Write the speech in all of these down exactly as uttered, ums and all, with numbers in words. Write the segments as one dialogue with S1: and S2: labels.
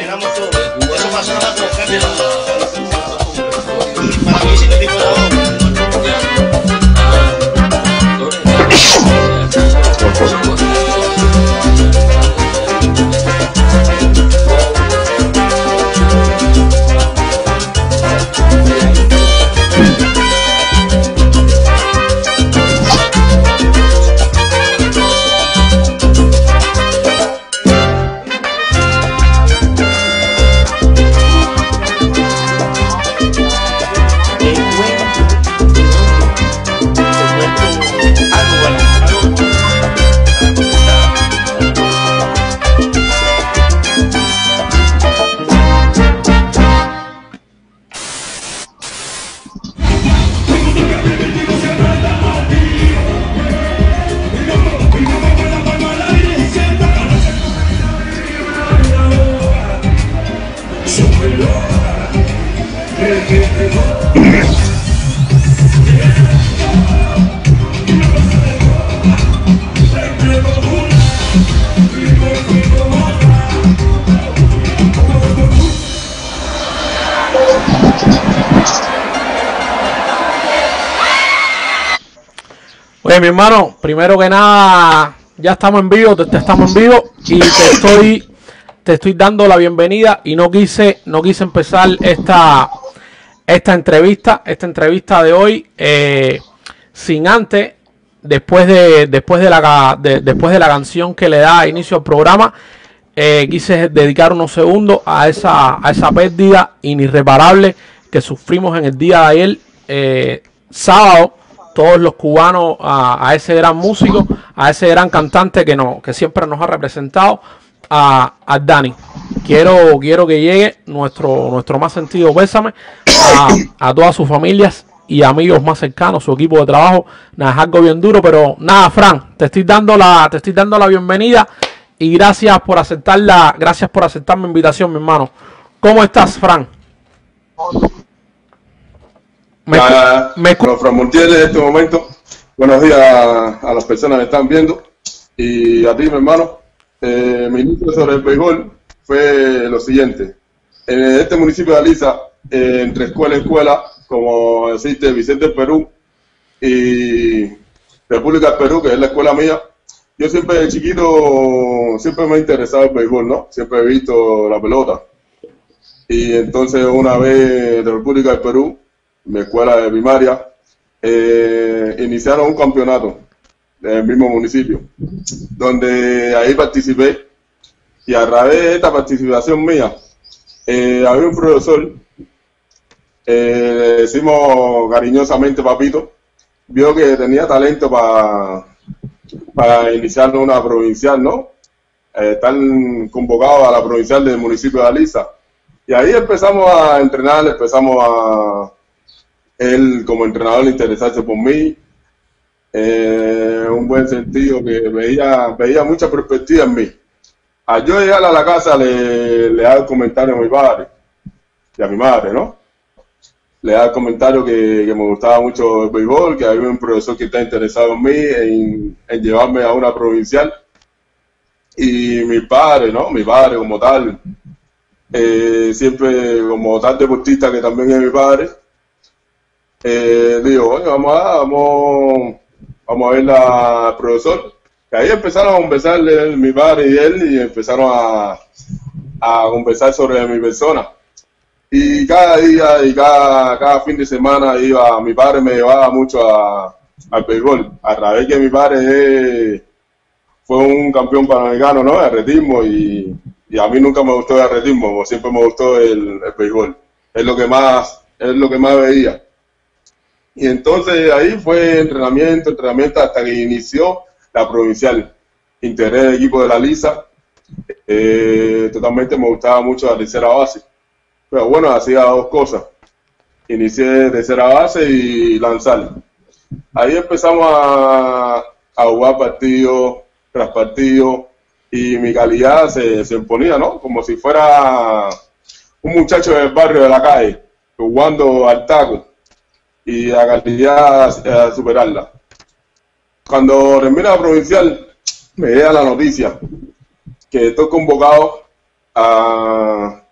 S1: llenamos todo. Eso pasó nada con los cambios. Para mí, sin tipo de
S2: Oye, mi hermano, primero que nada, ya estamos en vivo, te, te estamos en vivo y te estoy, te estoy dando la bienvenida y no quise, no quise empezar esta, esta entrevista, esta entrevista de hoy eh, sin antes, después de, después de la, de, después de la canción que le da inicio al programa, eh, quise dedicar unos segundos a esa, a esa pérdida irreparable que sufrimos en el día de ayer, eh, sábado. Todos los cubanos a, a ese gran músico, a ese gran cantante que, no, que siempre nos ha representado, a, a Dani. Quiero, quiero que llegue nuestro, nuestro más sentido pésame a, a todas sus familias y amigos más cercanos, su equipo de trabajo. Nada, es algo bien duro, pero nada, Fran, te estoy dando la, te estoy dando la bienvenida y gracias por aceptar la, gracias por aceptar mi invitación, mi hermano. ¿Cómo estás, Fran?
S3: Me, a, me con Fran Montiel en este momento. Buenos días a, a las personas que están viendo y a ti, mi hermano. Eh, mi inicio sobre el béisbol fue lo siguiente. En este municipio de Aliza, eh, entre escuela y escuela, como existe Vicente Perú y República del Perú, que es la escuela mía, yo siempre de chiquito, siempre me ha interesado el béisbol, ¿no? Siempre he visto la pelota. Y entonces una vez de República del Perú, mi escuela de primaria, eh, iniciaron un campeonato del mismo municipio, donde ahí participé, y a través de esta participación mía, eh, había un profesor, eh, le decimos cariñosamente Papito, vio que tenía talento para para iniciar una provincial, ¿no? Eh, están convocados a la provincial del municipio de Aliza, y ahí empezamos a entrenar, empezamos a él como entrenador interesarse por mí, eh, un buen sentido que veía, veía mucha perspectiva en mí. Al yo llegar a la casa le, le daba el comentario a mi padre y a mi madre, ¿no? Le daba el comentario que, que me gustaba mucho el béisbol, que había un profesor que está interesado en mí, en, en llevarme a una provincial. Y mi padre, ¿no? Mi padre como tal, eh, siempre como tal deportista que también es mi padre, Eh, digo, oye, vamos a, vamos, vamos a ver al profesor. Que ahí empezaron a conversar mi padre y él, y empezaron a, a conversar sobre mi persona. Y cada día y cada, cada fin de semana iba, mi padre me llevaba mucho a, al béisbol. A través que mi padre es, fue un campeón panamericano, ¿no? De atletismo, y, y a mí nunca me gustó el atletismo, siempre me gustó el, el béisbol. Es lo que más, es lo que más veía. Y entonces ahí fue entrenamiento, entrenamiento hasta que inició la provincial. Integré el equipo de la Aliza. Eh, totalmente me gustaba mucho la tercera base. Pero bueno, hacía dos cosas. Inicié de tercera base y lanzar. Ahí empezamos a, a jugar partidos tras partidos y mi calidad se, se imponía, ¿no? Como si fuera un muchacho del barrio de la calle, jugando al taco. Y la calidad a superarla. Cuando termina la provincial, me llega la noticia que estoy convocado a,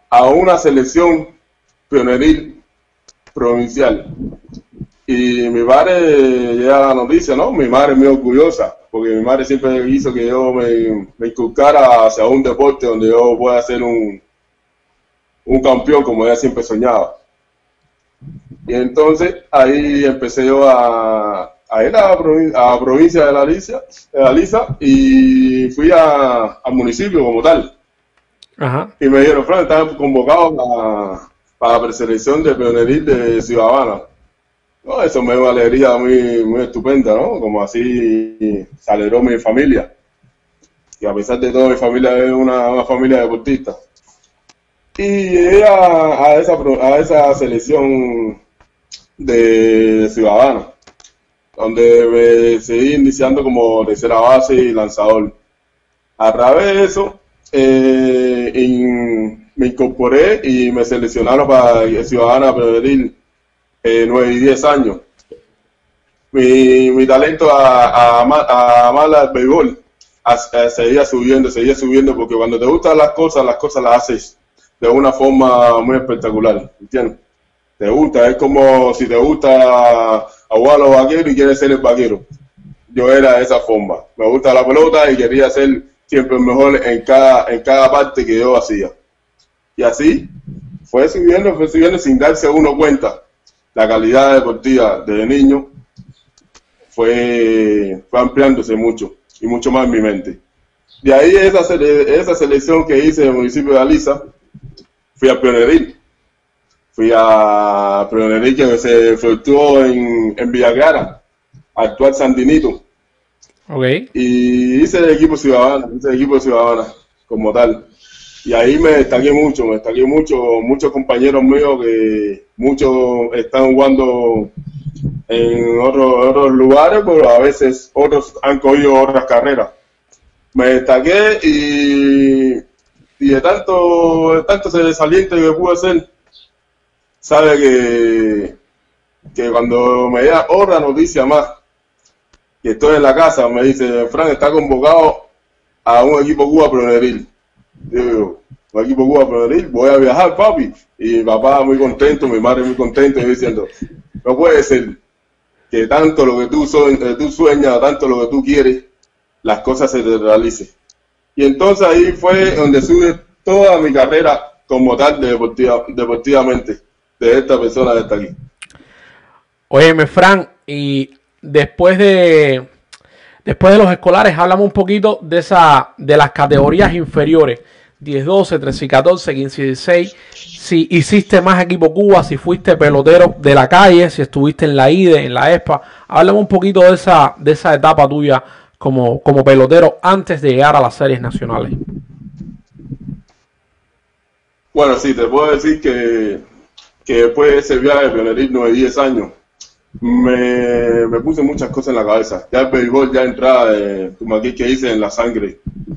S3: a una selección pioneril provincial. Y mi madre llega la noticia, ¿no? Mi madre es muy orgullosa, porque mi madre siempre hizo que yo me, me inculcara hacia un deporte donde yo pueda ser un, un campeón, como ella siempre soñaba. Y entonces ahí empecé yo a, a ir a la, a la provincia de la Aliza, de la Aliza y fui a, al municipio como tal.
S2: Ajá.
S3: Y me dijeron, Fran, están convocados para, para la preselección de pioneril de Ciudadana. No, eso me dio una alegría muy, muy estupenda, ¿no? Como así se alegró mi familia. Y a pesar de todo, mi familia es una, una familia deportista. Y llegué a, a, esa, a esa selección de Ciudadana, donde me seguí iniciando como tercera base y lanzador. A través de eso, eh, in, me incorporé y me seleccionaron para Ciudadana pioneril. Eh, nueve y diez años. Mi, mi talento a, a, a amar al béisbol a, a, seguía subiendo, seguía subiendo, porque cuando te gustan las cosas, las cosas las haces de una forma muy espectacular, ¿entiendes? Te gusta, es como si te gusta jugar a los vaqueros y quieres ser el vaquero. Yo era de esa forma. Me gusta la pelota y quería ser siempre el mejor en cada, en cada parte que yo hacía. Y así fue subiendo, fue subiendo sin darse uno cuenta. La calidad deportiva desde niño fue, fue ampliándose mucho y mucho más en mi mente. De ahí esa, sele, esa selección que hice en el municipio de Aliza, fui a pioneril. Fui a pioneril que se efectuó en, en Villa Clara, actual Sandinito.
S2: Okay.
S3: Y hice el equipo ciudadano, hice el equipo ciudadana como tal. Y ahí me destaqué mucho, me destaqué mucho, muchos compañeros míos que muchos están jugando en otros, otros lugares, pero a veces otros han cogido otras carreras. Me destaqué y, y de tanto, de tanto sobresaliente que pude hacer, sabe que, que cuando me da otra noticia más, que estoy en la casa, me dice, Fran, está convocado a un equipo Cuba pioneril. Digo, un equipo Cuba pioneril, voy a viajar, papi. Y mi papá muy contento, mi madre muy contenta, y diciendo, no puede ser que tanto lo que tú, sueñas, tú sueñas, tanto lo que tú quieres, las cosas se te realicen. Y entonces ahí fue donde sube toda mi carrera como tal de deportiva, deportivamente, de esta persona que está aquí.
S2: Óyeme, Fran, y después de después de los escolares, háblame un poquito de esa de las categorías inferiores, diez, doce, trece y catorce, quince y dieciséis, si hiciste más equipo Cuba, si fuiste pelotero de la calle, si estuviste en la I D E, en la E S P A. Háblame un poquito de esa de esa etapa tuya como, como pelotero antes de llegar a las series nacionales.
S3: Bueno, sí, te puedo decir que, que después de ese viaje de pioneril, nueve, diez años, me, me puse muchas cosas en la cabeza. Ya el béisbol ya entraba, eh, como aquí que hice, en la sangre.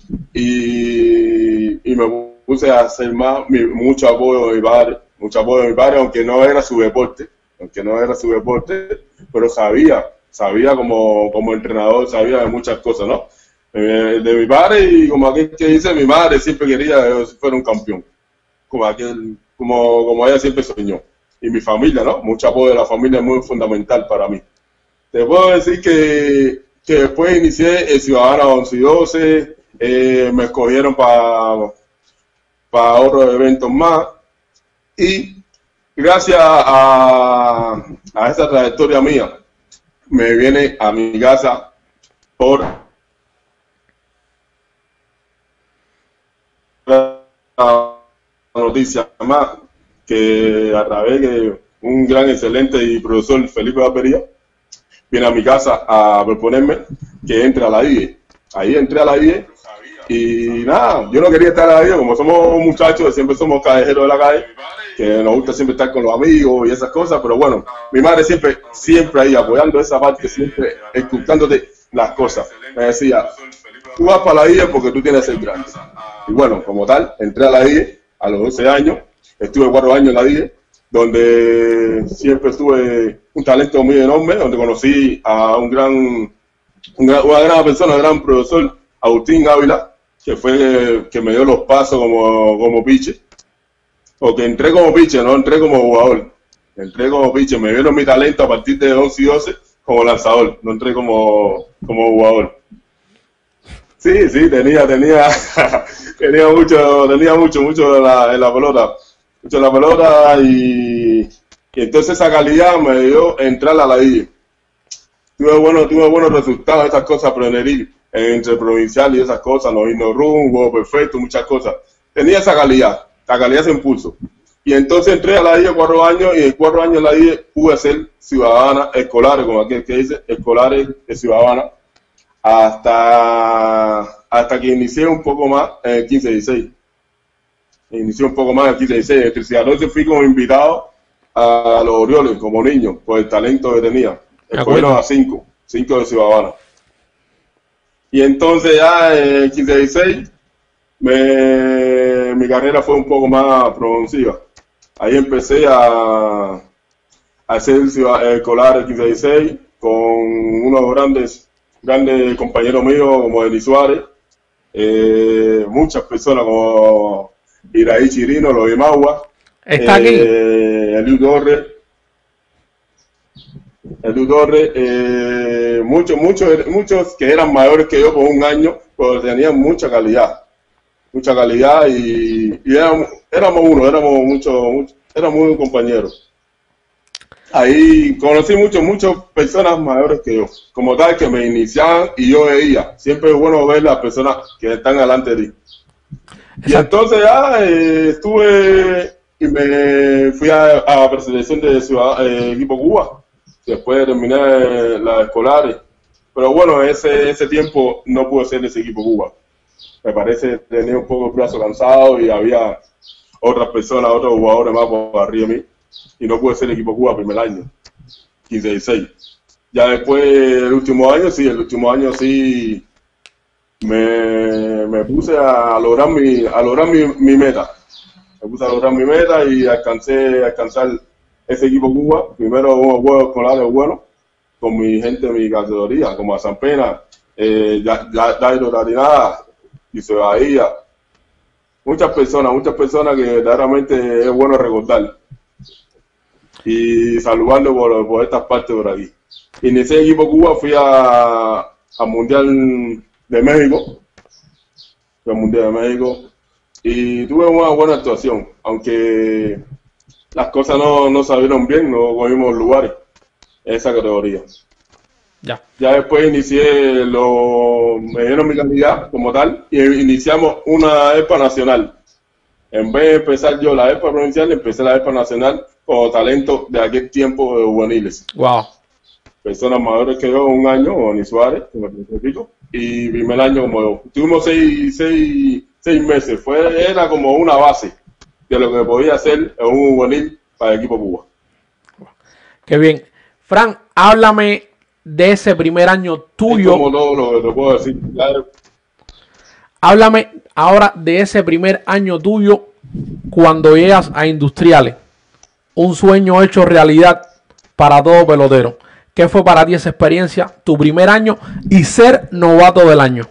S3: Y, y me puse a hacer más, mi, mucho apoyo de mi padre, mucho apoyo de mi padre, aunque no era su deporte, aunque no era su deporte, pero sabía, sabía como, como entrenador, sabía de muchas cosas, ¿no? Eh, de mi padre, y como aquí que dice, mi madre siempre quería que yo fuera un campeón, como aquel, como, como ella siempre soñó. Y mi familia, ¿no? Mucho apoyo de la familia es muy fundamental para mí. Te puedo decir que, que después inicié el Ciudadana once y doce, eh, me escogieron para para otros eventos más, y gracias a, a esa trayectoria mía, me viene a mi casa por la noticia más, que a través de un gran, excelente y profesor Felipe Barbería, viene a mi casa a proponerme que entre a la I E. Ahí entré a la I E y nada, yo no quería estar a la I E, como somos muchachos, siempre somos callejeros de la calle, que nos gusta siempre estar con los amigos y esas cosas, pero bueno, mi madre siempre, siempre ahí apoyando esa parte, siempre escuchándote las cosas. Me decía, tú vas para la I E porque tú tienes el grande. Y bueno, como tal, entré a la I E a los doce años, estuve cuatro años en la I E, donde siempre tuve un talento muy enorme, donde conocí a un gran, un gran una gran persona, un gran profesor, Agustín Ávila, que fue que me dio los pasos como, como pitcher. porque entré como pitcher, no entré como jugador. Entré como pitcher, me vieron mi talento a partir de once y doce como lanzador, no entré como, como jugador. Sí, sí, tenía, tenía, tenía mucho, tenía mucho, mucho en la, en la pelota, mucho en la pelota y, y entonces esa calidad me dio entrar a la I. Tuve buenos, tuve buenos resultados, esas cosas, aprenderí entre provincial y esas cosas, no vino run, juego perfecto, muchas cosas. Tenía esa calidad, la calidad se impuso. Y entonces entré a la I E cuatro años y en cuatro años en la I E pude ser ciudadana, escolares, como aquel que dice, escolares de ciudadana. Hasta, hasta que inicié un poco más en el quince dieciséis. Inicié un poco más en el quince dieciséis. En el trece catorce fui como invitado a los Orioles, como niño, por el talento que tenía. Fueron a cinco, cinco de Ciudadana. Y entonces ya en el quince dieciséis me, mi carrera fue un poco más progresiva. Ahí empecé a, a hacer escolar el quince dieciséis con unos grandes grandes compañeros míos como Denis Suárez, eh, muchas personas como Iraí Chirino, los de Magua,
S2: está aquí,
S3: eh, Eliu Torres, Eliu Torres, eh, muchos, muchos, muchos que eran mayores que yo por un año, pero tenían mucha calidad, mucha calidad y, y éramos, éramos uno, éramos muchos, mucho, éramos muy compañeros. Ahí conocí muchas, muchas personas mayores que yo, como tal, que me iniciaban y yo veía. Siempre es bueno ver las personas que están delante de ti. Y entonces ya eh, estuve y me fui a, a preselección de ciudad, eh, equipo Cuba, después de terminar las escolares. Pero bueno, ese, ese tiempo no pude ser ese equipo Cuba. Me parece que tenía un poco el brazo cansado y había otras personas, otros jugadores más por arriba de mí. Y no pude ser el equipo Cuba primer año, quince dieciséis. Ya después, el último año, sí, el último año sí me, me puse a lograr mi, a lograr mi, mi meta. Me puse a lograr mi meta y alcancé a alcanzar ese equipo Cuba. Primero unos juegos escolares buenos con mi gente de mi categoría, como a San Pena, eh, Dairo Tarinada, y se Bahía. Muchas personas, muchas personas que verdaderamente es bueno recordar. Y saludando por, por estas partes por aquí. Inicié el equipo Cuba, fui a, a Mundial de México, fui al Mundial de México, y tuve una buena actuación, aunque las cosas no, no salieron bien, no cogimos lugares en esa categoría.
S2: Ya.
S3: Ya después inicié, lo, me dieron mi calidad como tal, y iniciamos una EPA nacional. En vez de empezar yo la EPA provincial, empecé la EPA nacional como talento de aquel tiempo de juveniles.
S2: Wow.
S3: Personas mayores que yo, un año, como Denis Suárez, como repito, y primer año como yo. Tuvimos seis, seis, seis meses, fue, era como una base de lo que podía hacer en un juvenil para el equipo Cuba.
S2: Qué bien. Fran, háblame de ese primer año tuyo.
S3: Es como todo lo que te puedo decir. Claro.
S2: Háblame ahora de ese primer año tuyo cuando llegas a Industriales. Un sueño hecho realidad para todo pelotero. ¿Qué fue para ti esa experiencia, tu primer año y ser novato del año?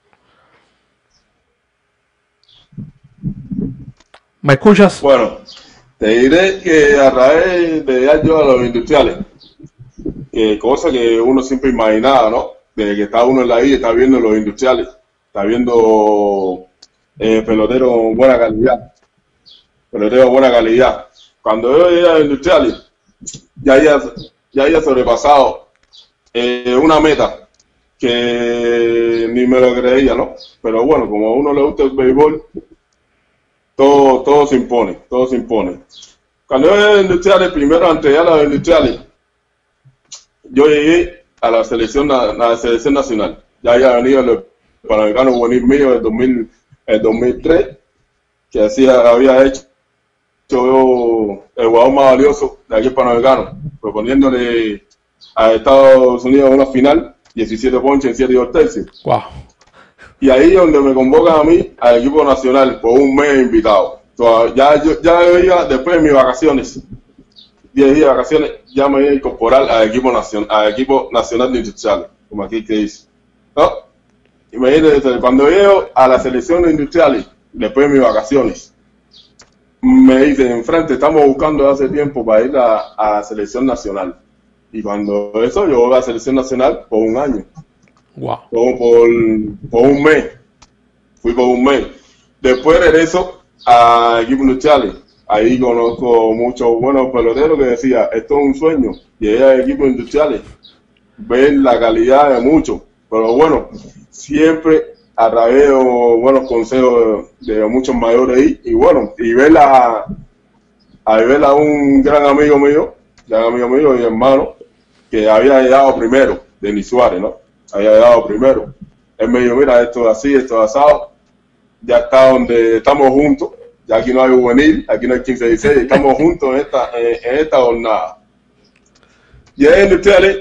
S2: ¿Me escuchas?
S3: Bueno, te diré que a raíz de llegar yo a los Industriales, que cosa que uno siempre imaginaba, ¿no? Desde que está uno en la I E, está viendo los Industriales, está viendo eh, peloteros con buena calidad, peloteros de buena calidad. Cuando yo llegué a Industriales, ya había, ya había sobrepasado eh, una meta que ni me lo creía, ¿no? Pero bueno, como a uno le gusta el béisbol, todo, todo se impone, todo se impone. Cuando yo llegué a Industriales, primero antes de llegar a los Industriales, yo llegué a la selección, a la selección nacional. Ya había venido el Panamericano Juvenil mío del dos mil, el dos mil tres, que hacía, había hecho yo el jugador más valioso de aquí el Panamericano, proponiéndole a Estados Unidos una final, diecisiete ponches en siete y dos tercios.
S2: Wow.
S3: Y ahí es donde me convocan a mí al equipo nacional por un mes invitado. Entonces, ya yo ya iba, después de mis vacaciones, diez días de vacaciones, ya me iba a incorporar al equipo nacional, al equipo nacional de Industriales, como aquí que dice. ¿No? Imagínense, cuando llego a la selección de Industriales, después de mis vacaciones, me dicen, enfrente, estamos buscando hace tiempo para ir a, a la selección nacional. Y cuando eso, yo voy a la selección nacional por un año.
S2: Wow.
S3: Como por, por un mes. Fui por un mes. Después regreso a equipo industriales. Ahí conozco muchos buenos peloteros que decía, esto es un sueño. Llegué a equipos industriales. Ver la calidad de muchos. Pero bueno, siempre a través de buenos consejos de, de muchos mayores ahí. Y bueno, y ver a, a ver a un gran amigo mío, gran amigo mío y hermano, que había llegado primero, Denis Suárez, ¿no? Había llegado primero. Él me dijo, mira, esto es así, esto es asado. Ya está donde estamos juntos. Ya aquí no hay juvenil, aquí no hay quince dieciséis, estamos juntos en esta, en, en esta jornada. Y en industriales,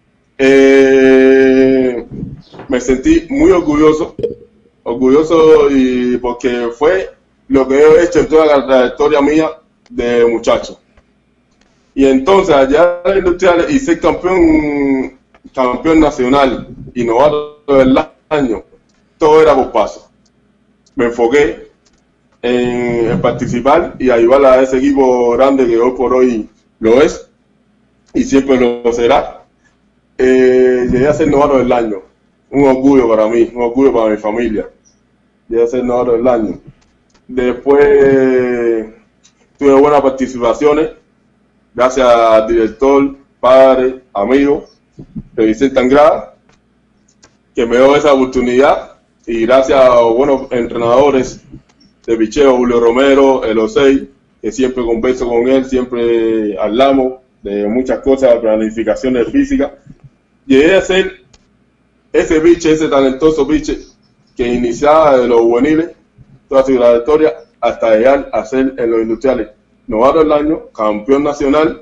S3: eh, me sentí muy orgulloso, orgulloso y porque fue lo que he hecho en toda la trayectoria mía de muchacho. Y entonces allá en industriales y ser campeón, campeón nacional y novato del año, todo era por paso. Me enfoqué en, en participar y ayudar a ese equipo grande que hoy por hoy lo es y siempre lo será. Eh, llegué a ser novato del año, un orgullo para mí, un orgullo para mi familia. Llegué a ser novato del año. Después tuve buenas participaciones, gracias al director, padre, amigo de Vicente Angrada, que me dio esa oportunidad, y gracias a buenos entrenadores de picheo, Julio Romero, el Osei, que siempre converso con él, siempre hablamos de muchas cosas, planificaciones físicas. Llegué a ser ese biche, ese talentoso biche que iniciaba de los juveniles, toda su trayectoria, hasta llegar a ser en los industriales novato del año, campeón nacional,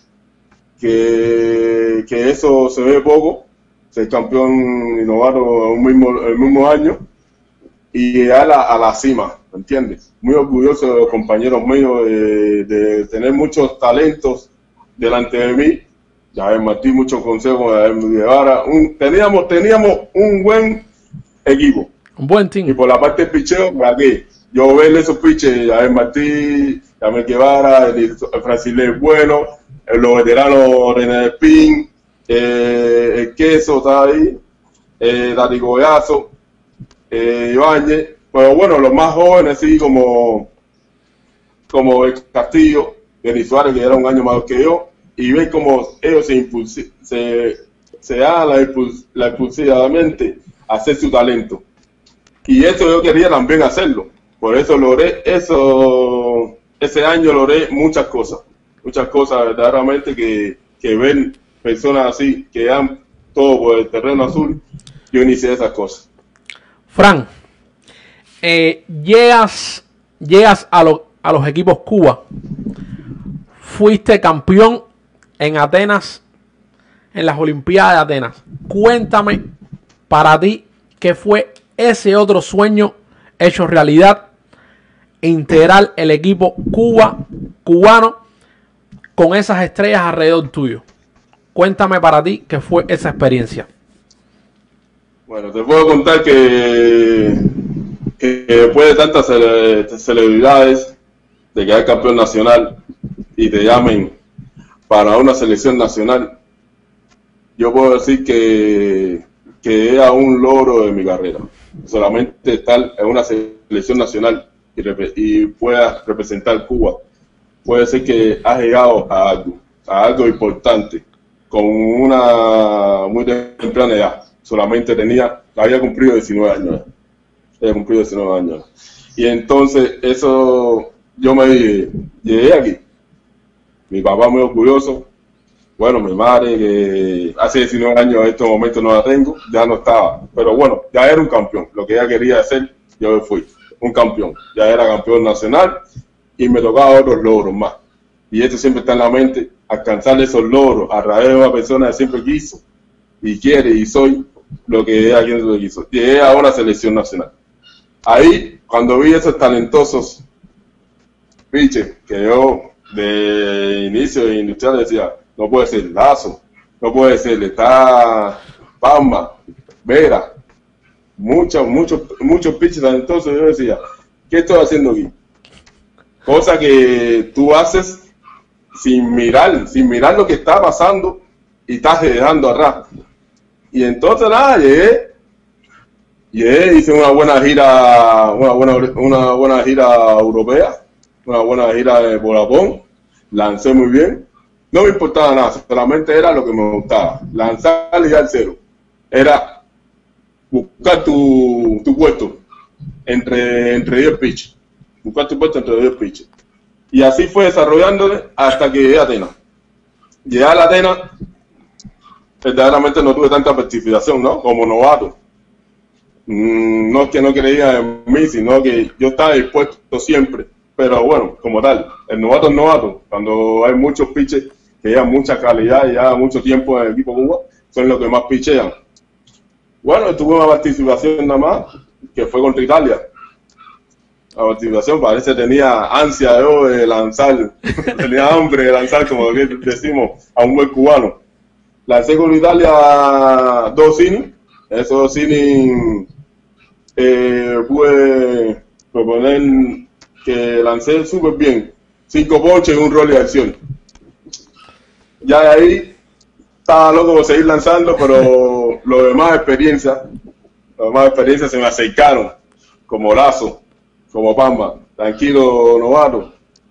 S3: que, que eso se ve poco, ser campeón y novato el mismo, el mismo año, y llegar a, a la cima, ¿me entiendes? Muy orgulloso de los compañeros míos, de, de tener muchos talentos delante de mí. Ya ven, Martín, muchos consejos, Guevara, un, teníamos, teníamos un buen equipo.
S2: Un buen team.
S3: Y por la parte del picheo, aquí, yo verle esos piches, ya ven, Martín, ya ven, Guevara, el, el Francisco Bueno, el, los veteranos René Espín, eh, el Queso está ahí, eh, Dati Goyazo, eh, Ibáñez, pero bueno, los más jóvenes, sí, como, como el Castillo, Denis Suárez, que era un año más que yo, y ver cómo ellos se impulsi se, se dan la, impuls la impulsivamente a hacer su talento. Y eso yo quería también hacerlo. Por eso logré eso, ese año logré muchas cosas, muchas cosas verdaderamente que, que ven personas así, que dan todo por el terreno azul, yo inicié esas cosas.
S2: Fran, eh, llegas, llegas a, lo, a los equipos Cuba, fuiste campeón en Atenas, en las Olimpiadas de Atenas. Cuéntame para ti qué fue ese otro sueño hecho realidad, integrar el equipo Cuba, cubano, con esas estrellas alrededor tuyo. Cuéntame para ti qué fue esa experiencia.
S3: Bueno, te puedo contar que, que después de tantas cele celebridades, de quedar campeón nacional y te llamen para una selección nacional, yo puedo decir que, que era un logro de mi carrera. Solamente estar en una selección nacional y, rep y puedas representar Cuba, puede ser que has llegado a algo, a algo importante, con una muy temprana edad. Solamente tenía, había cumplido diecinueve años, había cumplido diecinueve años. Y entonces eso, yo me dije, llegué aquí, mi papá muy orgulloso, bueno, mi madre que hace diecinueve años en estos momentos no la tengo, ya no estaba, pero bueno, ya era un campeón, lo que ella quería hacer, yo fui un campeón, ya era campeón nacional y me tocaba otros logros más. Y esto siempre está en la mente, alcanzar esos logros a través de una persona que siempre quiso y quiere y soy lo que ella siempre quiso. Llegué a una selección nacional. Ahí, cuando vi esos talentosos piches, que yo de inicio de industrial decía, no puede ser Lazo, no puede ser, está Palma, Vera, muchos, muchos, muchos pitches talentosos. Yo decía, ¿qué estoy haciendo aquí? Cosa que tú haces sin mirar, sin mirar lo que está pasando y estás dejando atrás. Y entonces nada, llegué, llegué, hice una buena gira, una buena, una buena gira europea, una buena gira de por Japón, lancé muy bien, no me importaba nada, solamente era lo que me gustaba, lanzar y dar cero, era buscar tu, tu puesto entre, entre diez pitches, buscar tu puesto entre diez pitches. Y así fue desarrollándome hasta que llegué a Atenas. Llegué a la Atenas, verdaderamente no tuve tanta participación, ¿no? Como novato. Mm, no es que no creía en mí, sino que yo estaba dispuesto siempre. Pero bueno, como tal, el novato es novato. Cuando hay muchos pitches que llevan mucha calidad y llevan mucho tiempo en el equipo Cuba, son los que más pichean. Bueno, tuve una participación nada más, que fue contra Italia. La participación parece que tenía ansia yo de lanzar, tenía hambre de lanzar, como decimos, a un buen cubano. Lancé con Italia dos innings, esos dos innings eh, pude proponer que lancé súper bien, cinco ponches y un rol de acción. Ya de ahí estaba loco por seguir lanzando, pero los demás experiencias, los demás experiencias se me acercaron, como Lazo, como Pamba, tranquilo novato,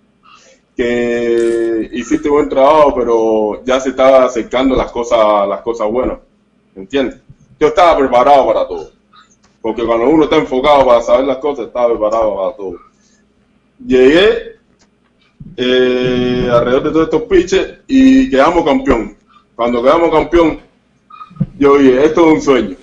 S3: que hiciste buen trabajo, pero ya se estaba acercando las cosas, las cosas buenas, ¿entiendes? Yo estaba preparado para todo, porque cuando uno está enfocado para saber las cosas, estaba preparado para todo. Llegué eh, alrededor de todos estos pitches y quedamos campeón. Cuando quedamos campeón, yo dije, esto es un sueño.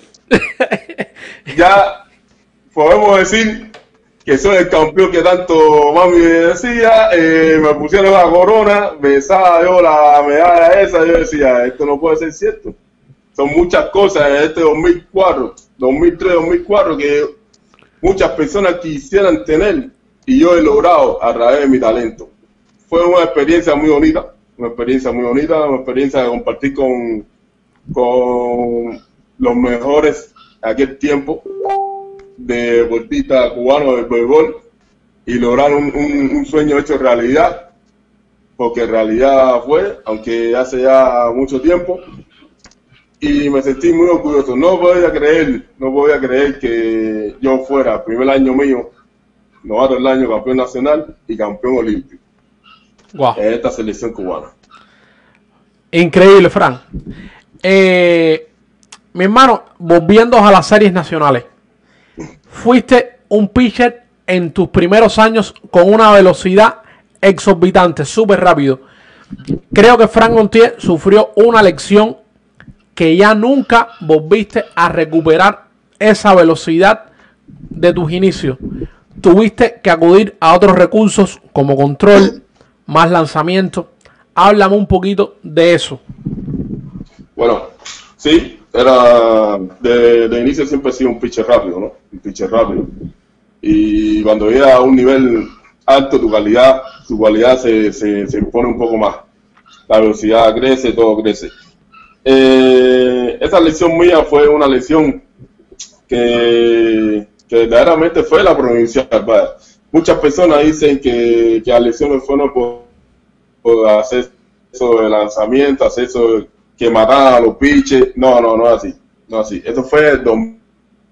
S3: Ya podemos decir que soy el campeón que tanto mami decía, eh, me pusieron la corona, besaba yo la medalla esa, yo decía, esto no puede ser cierto. Son muchas cosas en este dos mil cuatro, dos mil tres, dos mil cuatro que muchas personas quisieran tener y yo he logrado a través de mi talento. Fue una experiencia muy bonita, una experiencia muy bonita, una experiencia de compartir con, con los mejores de aquel tiempo, de deportistas cubanos del béisbol, y lograr un, un, un sueño hecho realidad, porque en realidad fue, aunque hace ya mucho tiempo, y me sentí muy orgulloso. No podía creer, no podía creer que yo fuera el primer año mío, novato del año, campeón nacional y campeón olímpico.
S2: Wow.
S3: En esta selección cubana.
S2: Increíble, Fran. Eh, mi hermano, volviendo a las series nacionales, fuiste un pitcher en tus primeros años con una velocidad exorbitante, súper rápido. Creo que Fran Gontier sufrió una lección que ya nunca volviste a recuperar esa velocidad de tus inicios. Tuviste que acudir a otros recursos como control, más lanzamiento. Háblame un poquito de eso.
S3: Bueno, sí, era de, de inicio siempre he sido un pitcher rápido, ¿no? Un pitcher rápido. Y cuando llegas a un nivel alto, tu calidad, tu cualidad se, se, se impone un poco más. La velocidad crece, todo crece. Eh, esa lesión mía fue una lesión que, que verdaderamente fue la provincial. ¿Vale? Muchas personas dicen que, que las lesiones fueron por, por hacer eso de lanzamiento, hacer eso que mataban a los pitches. No, no, no es así. No es así. Eso fue el dos mil.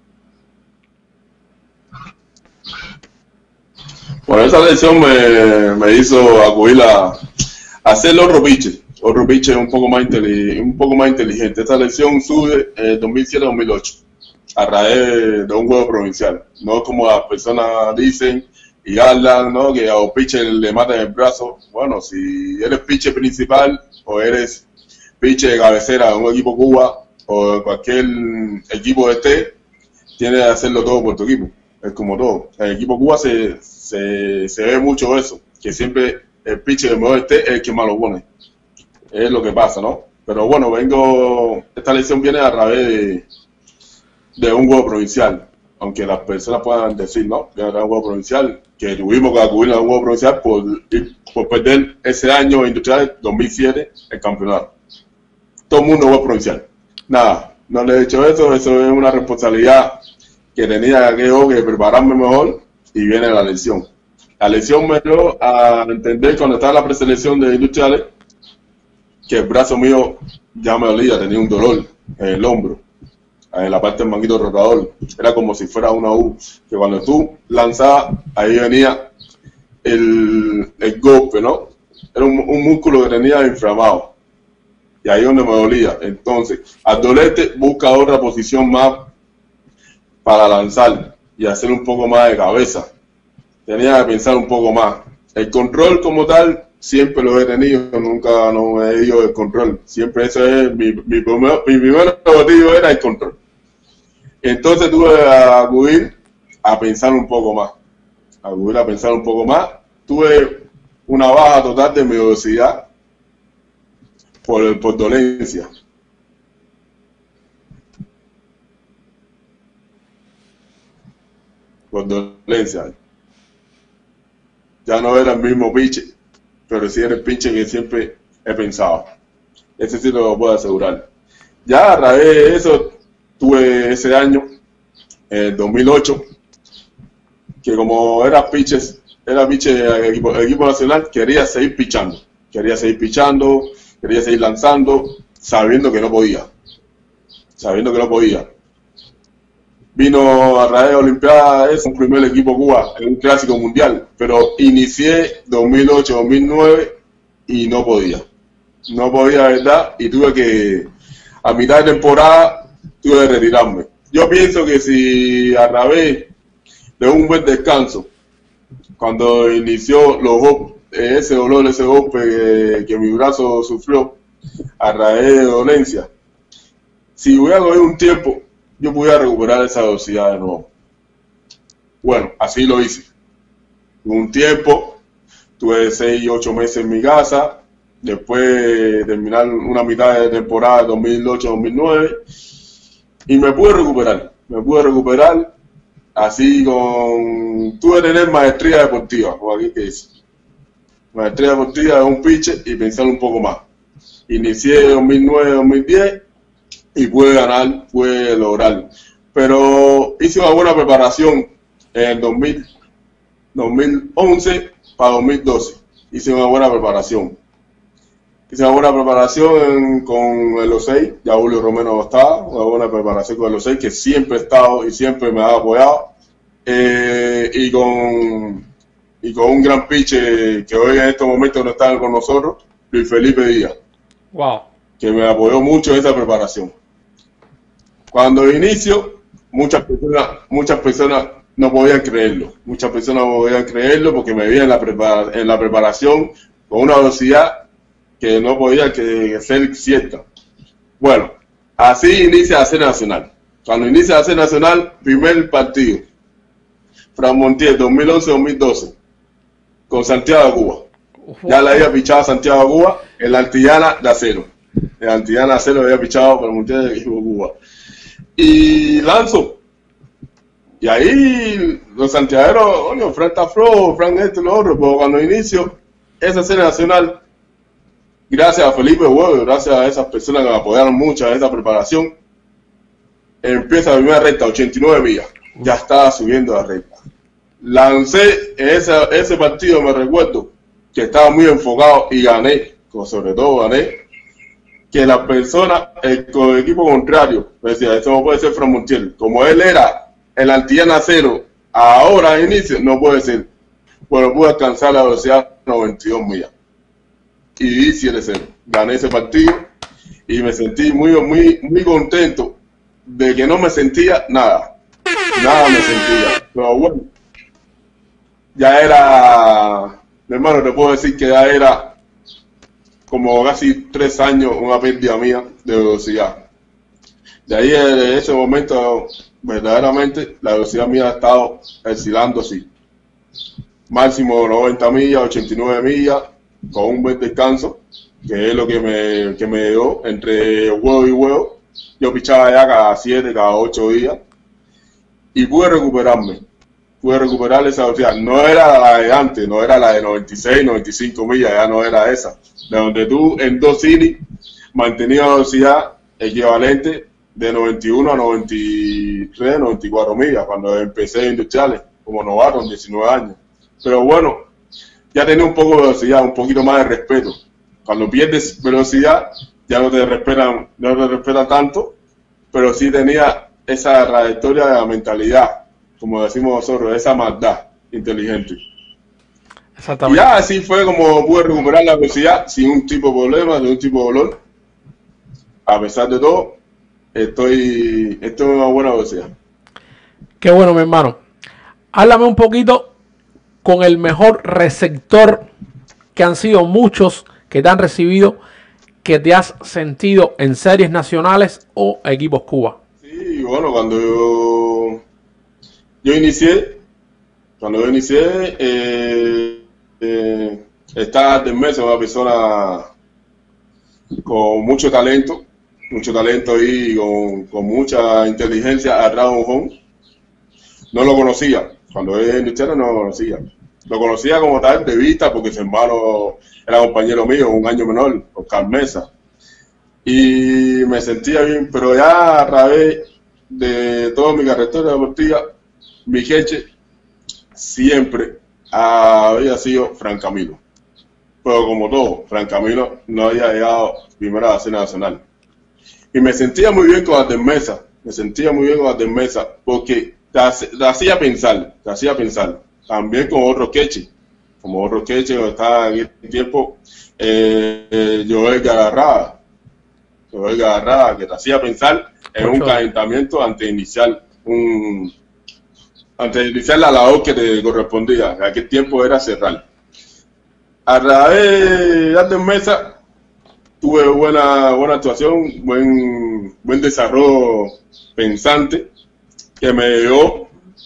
S3: Bueno, esa lesión me, me hizo acudir a, a hacer los otro pitches. Otro pitcher un poco más un poco más inteligente. Esta lesión sube en dos mil siete a dos mil ocho a raíz de un juego provincial. No como las personas dicen y hablan, ¿no? Que a los pitchers le matan el brazo. Bueno, si eres pitcher principal o eres pitcher de cabecera de un equipo Cuba o de cualquier equipo de este, tienes que hacerlo todo por tu equipo. Es como todo. En el equipo Cuba se, se, se ve mucho eso, que siempre el pitcher de mejor este es el que más lo pone. Es lo que pasa, ¿no? Pero bueno, vengo, esta lesión viene a través de, de un juego provincial, aunque las personas puedan decir, ¿no? Viene a través de un juego provincial, que tuvimos que acudir a un juego provincial por, por perder ese año industrial, dos mil siete, el campeonato. Todo el mundo juego provincial. Nada, no le he hecho eso, eso es una responsabilidad que tenía que, que prepararme mejor y viene la lesión. La lesión me dio a entender cuando estaba en la preselección de industriales que el brazo mío ya me dolía, tenía un dolor en el hombro, en la parte del manguito rotador. Era como si fuera una U, que cuando tú lanzabas, ahí venía el, el golpe, ¿no? Era un, un músculo que tenía inflamado. Y ahí es donde me dolía. Entonces, al dolerte, busca otra posición más para lanzar y hacer un poco más de cabeza. Tenía que pensar un poco más. El control como tal, siempre lo he tenido, nunca no he ido del control. Siempre ese es mi, mi, primer, mi primer objetivo era el control. Entonces tuve que acudir a pensar un poco más. Acudir a pensar un poco más. Tuve una baja total de mi velocidad por, por dolencia. Por dolencia. Ya no era el mismo pinche, pero sí era el pinche que siempre he pensado. Ese sí lo puedo asegurar. Ya a raíz de eso, tuve ese año, en dos mil ocho, que como era pitches, era pitcher del equipo, equipo nacional, quería seguir pichando. Quería seguir pichando, quería seguir lanzando, sabiendo que no podía. Sabiendo que no podía. Vino a raíz de Olimpiada, es un primer equipo Cuba en un clásico mundial, pero inicié dos mil ocho, dos mil nueve y no podía. No podía, ¿verdad? Y tuve que, a mitad de temporada, tuve que retirarme. Yo pienso que si a través de un buen descanso, cuando inició los golpes, ese dolor, ese golpe que, que mi brazo sufrió a raíz de dolencia, si hubiera cogido un tiempo, yo pudiera recuperar esa velocidad de nuevo. Bueno, así lo hice. Un tiempo, tuve seis, ocho meses en mi casa, después de terminar una mitad de temporada de dos mil ocho, dos mil nueve, y me pude recuperar, me pude recuperar, así con, tuve que tener maestría deportiva, como aquí que dice. Maestría deportiva de un pitcher y pensar un poco más. Inicié dos mil nueve, dos mil diez, y pude ganar, pude lograr. Pero hice una buena preparación en el dos mil, dos mil once para dos mil doce. Hice una buena preparación. Hice una buena preparación con el O seis, ya Julio Romero no estaba, una buena preparación con el O seis, que siempre he estado y siempre me ha apoyado. Eh, y, con, y con un gran pitcher que hoy en estos momentos no está con nosotros, Luis Felipe Díaz.
S2: Wow.
S3: Que me apoyó mucho en esa preparación. Cuando inicio, muchas personas, muchas personas no podían creerlo. Muchas personas no podían creerlo porque me veían en la, prepara, en la preparación con una velocidad que no podía que ser cierta. Bueno, así inicia la serie nacional. Cuando inicia la serie nacional, primer partido. Fran Montiel, dos mil once, dos mil doce, con Santiago de Cuba. Ya la había pichado a Santiago de Cuba en la Antillana de Acero. En la Antillana de Acero había pichado Fran Montiel del equipo de Cuba. Y lanzo. Y ahí los santiagueros, oye, Fran está flojo, Fran esto y lo otro. Pero cuando inicio esa serie nacional, gracias a Felipe Huevo, gracias a esas personas que me apoyaron mucho en esa preparación, empieza la primera recta, ochenta y nueve millas. Ya estaba subiendo la recta. Lancé en ese, ese partido, me recuerdo, que estaba muy enfocado y gané, sobre todo gané, que la persona, el, el equipo contrario, me decía, eso no puede ser Fran Montiel. Como él era el Antillana Cero, ahora al inicio, no puede ser. Bueno, pude alcanzar la velocidad noventa y dos millas. Y di siete cero. Gané ese partido y me sentí muy, muy, muy contento de que no me sentía nada. Nada me sentía. Pero bueno, ya era, mi hermano, te puedo decir que ya era como casi tres años una pérdida mía de velocidad. De ahí, en ese momento, verdaderamente, la velocidad mía ha estado oscilando así. Máximo noventa millas, ochenta y nueve millas, con un buen descanso, que es lo que me, que me dio entre huevo y huevo. Yo pichaba ya cada siete, cada ocho días, y pude recuperarme. Pude recuperar esa velocidad. No era la de antes, no era la de noventa y seis, noventa y cinco millas, ya no era esa. De donde tú en dos innings mantenías la velocidad equivalente de noventa y uno a noventa y tres, noventa y cuatro millas, cuando empecé industriales, como novato, en diecinueve años. pero bueno, ya tenía un poco de velocidad, un poquito más de respeto. Cuando pierdes velocidad, ya no te respetan, no te respetan tanto, pero sí tenía esa trayectoria de la mentalidad, como decimos nosotros, esa maldad inteligente. Y ya así fue como pude recuperar la velocidad sin un tipo de problema, sin un tipo de dolor. A pesar de todo, estoy, estoy en una buena velocidad.
S2: Qué bueno, mi hermano. Háblame un poquito con el mejor receptor, que han sido muchos que te han recibido, que te has sentido en series nacionales o equipos Cuba.
S3: Sí, bueno, cuando yo, yo inicié, cuando yo inicié, eh, eh, estaba Arden Mesa, una persona con mucho talento, mucho talento y con, con mucha inteligencia atrás de un home. No lo conocía, cuando era industrial no lo conocía. Lo conocía como tal de vista porque su hermano era compañero mío, un año menor, Oscar Mesa. Y me sentía bien, pero ya a través de toda mi carrera deportiva, mi jefe siempre había sido Fran Camilo. Pero como todo, Fran Camilo no había llegado primero a la escena nacional. Y me sentía muy bien con Arden Mesa, me sentía muy bien con Arden Mesa, porque te, te hacía pensar, te hacía pensar. También con otros queches, como otros queches, estaba en este tiempo eh, eh, Joel Galarraga, Joel Galarraga, que te hacía pensar en un calentamiento antes de iniciar un, antes de iniciar la labor que te correspondía. En aquel tiempo era cerrar. A través de Arden Mesa tuve buena, buena actuación, buen, buen desarrollo pensante, que me dio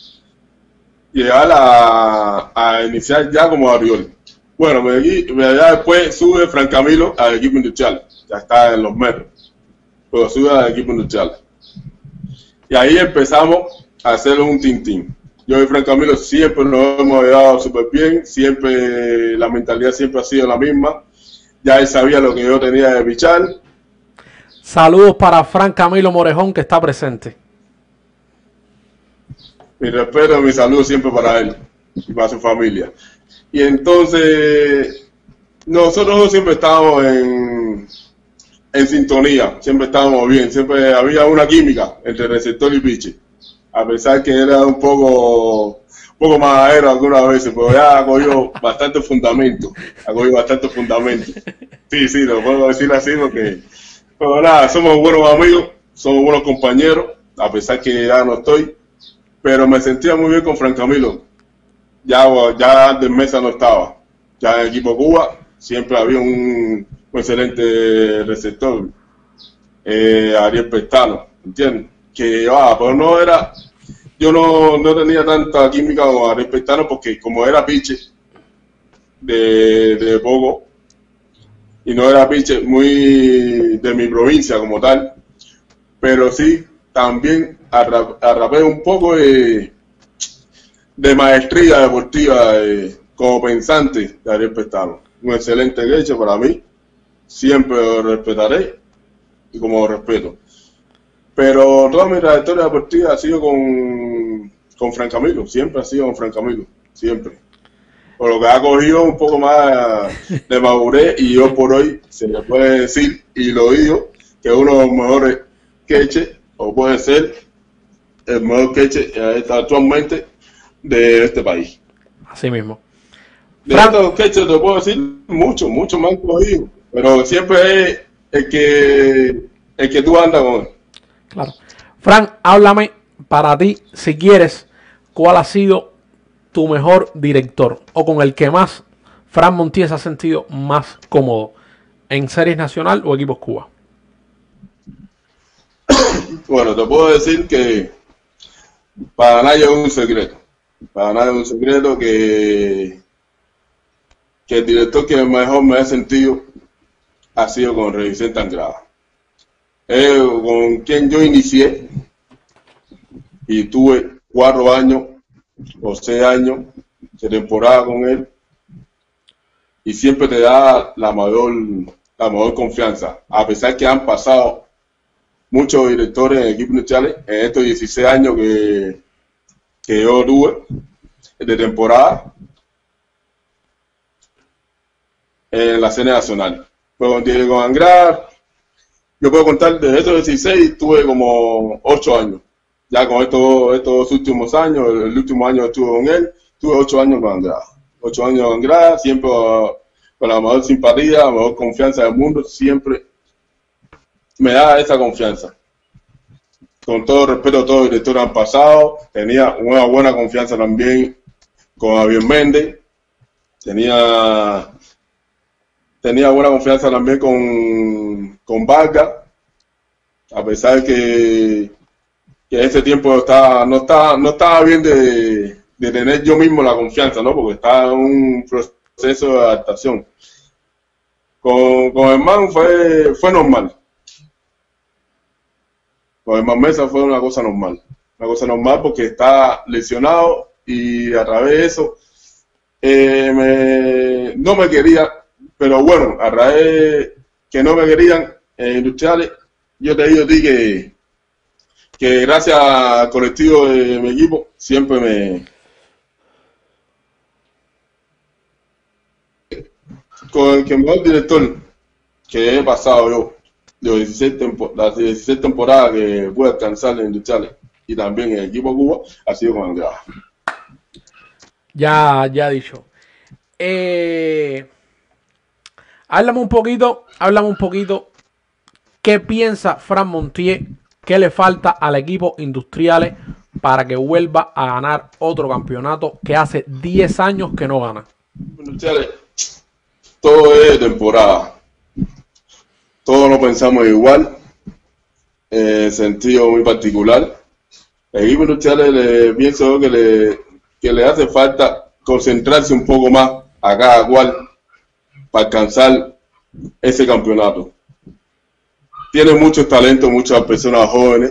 S3: llegar a, a iniciar ya como Ariol. Bueno, me, me, ya después sube Fran Camilo al equipo industrial, ya está en los metros, pero sube al equipo industrial. Y ahí empezamos a hacer un tintín. Yo y Fran Camilo siempre nos hemos llevado súper bien, siempre la mentalidad siempre ha sido la misma. Ya él sabía lo que yo tenía de pichar.
S2: Saludos para Fran Camilo Morejón, que está presente.
S3: Mi respeto y mi salud siempre para él y para su familia. Y entonces, nosotros siempre estábamos en, en sintonía, siempre estábamos bien, siempre había una química entre receptor y pitcher. A pesar que era un poco, un poco más aero algunas veces, pero ya ha cogido bastante fundamento, ha cogido bastante fundamento. Sí, sí, lo puedo decir así porque, pero nada, somos buenos amigos, somos buenos compañeros, a pesar que ya no estoy. Pero me sentía muy bien con Fran Camilo. Ya, ya de Mesa no estaba. Ya en el equipo Cuba siempre había un, un excelente receptor, eh, Ariel Pestano, ¿entiendes? Que ah, pero no era, yo no, no tenía tanta química con Ariel Pestano porque como era pitcher de, de poco y no era pitcher muy de mi provincia como tal, pero sí también arrapé un poco de, de maestría deportiva de, como pensante de Ariel Pestano. Un excelente hecho para mí, siempre lo respetaré y como lo respeto. Pero toda mi trayectoria deportiva ha sido con, con Fran Camilo, siempre ha sido con Fran Camilo, siempre. Por lo que ha cogido un poco más de madurez y yo por hoy se le puede decir, y lo digo, que uno de los mejores queches, o puede ser el mejor queche actualmente de este país.
S2: Así mismo.
S3: De Fran, estos queches te puedo decir mucho, mucho más cogido, pero siempre es el que, el que tú andas con él.
S2: Claro. Fran, háblame para ti, si quieres, cuál ha sido tu mejor director o con el que más Fran Montiel se ha sentido más cómodo en series nacional o equipos Cuba.
S3: Bueno, te puedo decir que para nadie es un secreto. Para nadie es un secreto que, que el director que mejor me ha sentido ha sido con Rey Vicente Andrada. Es con quien yo inicié y tuve cuatro años o seis años de temporada con él y siempre te da la mayor, la mayor confianza. A pesar que han pasado muchos directores en equipos industriales en estos dieciséis años que, que yo tuve de temporada, en la serie nacional. Fue con Diego Andrade. Yo puedo contar, desde esos dieciséis tuve como ocho años. Ya con estos, estos últimos años, el último año estuve con él, tuve ocho años con Andrade. Ocho años con Andrade, siempre uh, con la mejor simpatía, la mejor confianza del mundo, siempre me da esa confianza. Con todo respeto a todos los directores han pasado, tenía una buena confianza también con Javier Méndez, tenía, tenía buena confianza también con, con Vargas, a pesar que, que ese tiempo estaba, no, estaba, no estaba bien de, de tener yo mismo la confianza, ¿no? Porque estaba en un proceso de adaptación. Con, con Germán fue, fue normal. Con Germán Mesa fue una cosa normal. Una cosa normal porque está lesionado y a través de eso eh, me, no me quería, pero bueno, a raíz que no me querían en Industriales, yo te digo a ti que, que gracias al colectivo de mi equipo siempre me... Con el que mejor director que he pasado yo, de las dieciséis, tempo, las dieciséis temporadas que pude alcanzar en Industriales y también en el equipo Cuba, ha sido con Andrade.
S2: Ya, ya dicho. Eh, háblame un poquito, háblame un poquito, ¿qué piensa Fran Montiel? ¿Qué le falta al equipo Industriales para que vuelva a ganar otro campeonato que hace diez años que no gana?
S3: Industriales, todo es temporada. Todos lo pensamos igual, en sentido muy particular. El equipo Industriales le pienso que le, que le hace falta concentrarse un poco más a cada cual para alcanzar ese campeonato. Tiene muchos talentos, muchas personas jóvenes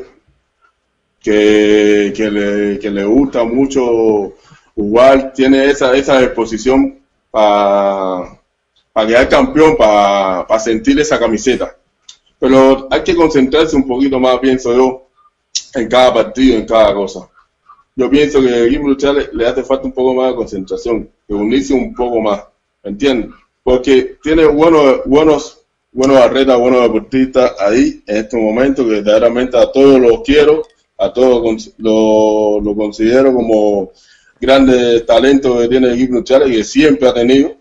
S3: que, que, le, que le gusta mucho jugar, tiene esa, esa disposición para para quedar campeón, para, para sentir esa camiseta. Pero hay que concentrarse un poquito más, pienso yo, en cada partido, en cada cosa. Yo pienso que el equipo Industriales le hace falta un poco más de concentración, de unirse un poco más, ¿me entiendes? Porque tiene buenos, buenos, buenos atletas, buenos deportistas ahí en este momento, que verdaderamente a todos los quiero, a todos los lo considero como grandes talentos que tiene el equipo Industriales, que siempre ha tenido.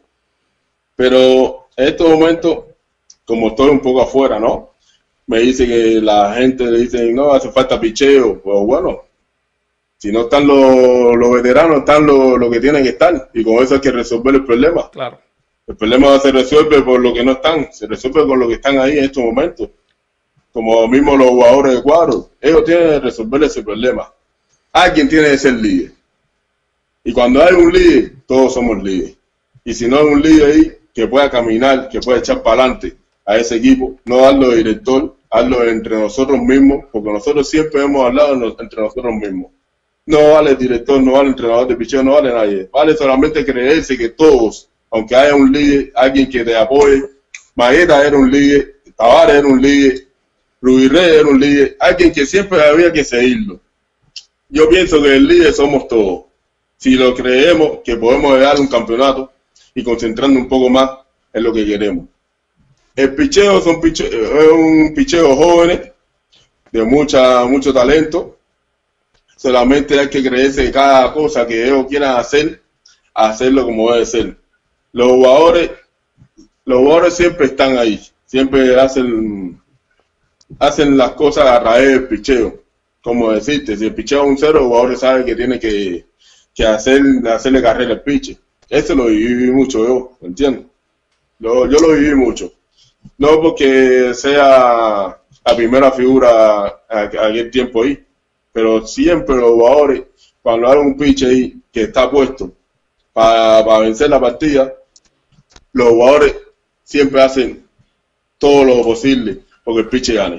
S3: Pero en estos momentos, como estoy un poco afuera, ¿no? Me dice que la gente le dice, no, hace falta picheo. Pues bueno, si no están los, los veteranos, están los, los que tienen que estar. Y con eso hay que resolver el problema.
S2: Claro.
S3: El problema se resuelve por lo que no están, se resuelve con lo que están ahí en estos momentos. Como mismo los jugadores de cuadro, ellos tienen que resolver ese problema. Alguien tiene que ser líder. Y cuando hay un líder, todos somos líderes. Y si no hay un líder ahí, que pueda caminar, que pueda echar para adelante a ese equipo, no darlo de director, darlo entre nosotros mismos, porque nosotros siempre hemos hablado entre nosotros mismos. No vale el director, no vale el entrenador de picheo, no vale nadie. Vale solamente creerse que todos, aunque haya un líder, alguien que te apoye, Magueta era un líder, Tavares era un líder, Rubí Reyes era un líder, alguien que siempre había que seguirlo. Yo pienso que el líder somos todos. Si lo creemos que podemos dar un campeonato, y concentrando un poco más en lo que queremos. El picheo son piche, es un picheo joven, de mucha, mucho talento. Solamente hay que creerse cada cosa que ellos quieran hacer, hacerlo como debe ser. Los jugadores, los jugadores siempre están ahí, siempre hacen, hacen las cosas a raíz del picheo. Como decirte, si el picheo es un cero, los jugadores saben que tienen que, que hacer, hacerle carrera al piche. Eso lo viví mucho yo, ¿me entiendes? Lo, yo lo viví mucho. No porque sea la primera figura a, a aquel tiempo ahí, pero siempre los jugadores, cuando hay un pitch ahí que está puesto para, para vencer la partida, los jugadores siempre hacen todo lo posible porque el pitch gane.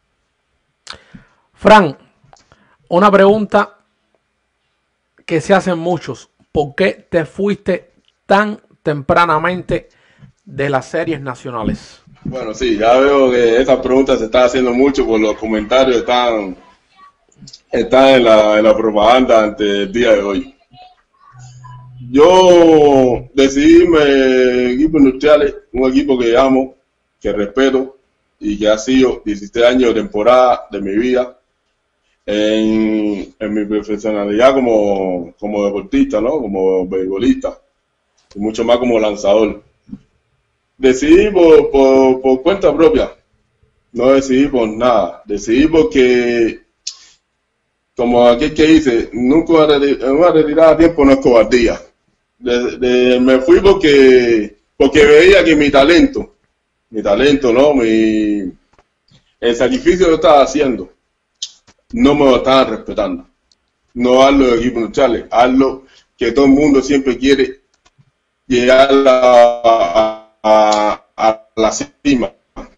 S2: Fran, una pregunta que se hacen muchos. ¿Por qué te fuiste tan tempranamente de las series nacionales?
S3: Bueno, sí, ya veo que estas preguntas se están haciendo mucho por los comentarios, están, están en, la, en la propaganda ante el día de hoy. yo decidí irme equipo industriales, un equipo que amo, que respeto y que ha sido dieciséis años de temporada de mi vida en, en mi profesionalidad como, como deportista, ¿no? Como beisbolista y mucho más como lanzador. Decidí por, por, por cuenta propia, no decidí por nada, decidí porque, como aquel que dice, nunca una retirada a tiempo no es cobardía. De, de, me fui porque porque veía que mi talento, mi talento, ¿no? Mi, el sacrificio que yo estaba haciendo, no me lo estaban respetando. No hazlo de equipos industriales, hazlo que todo el mundo siempre quiere llegar a, a, a la cima.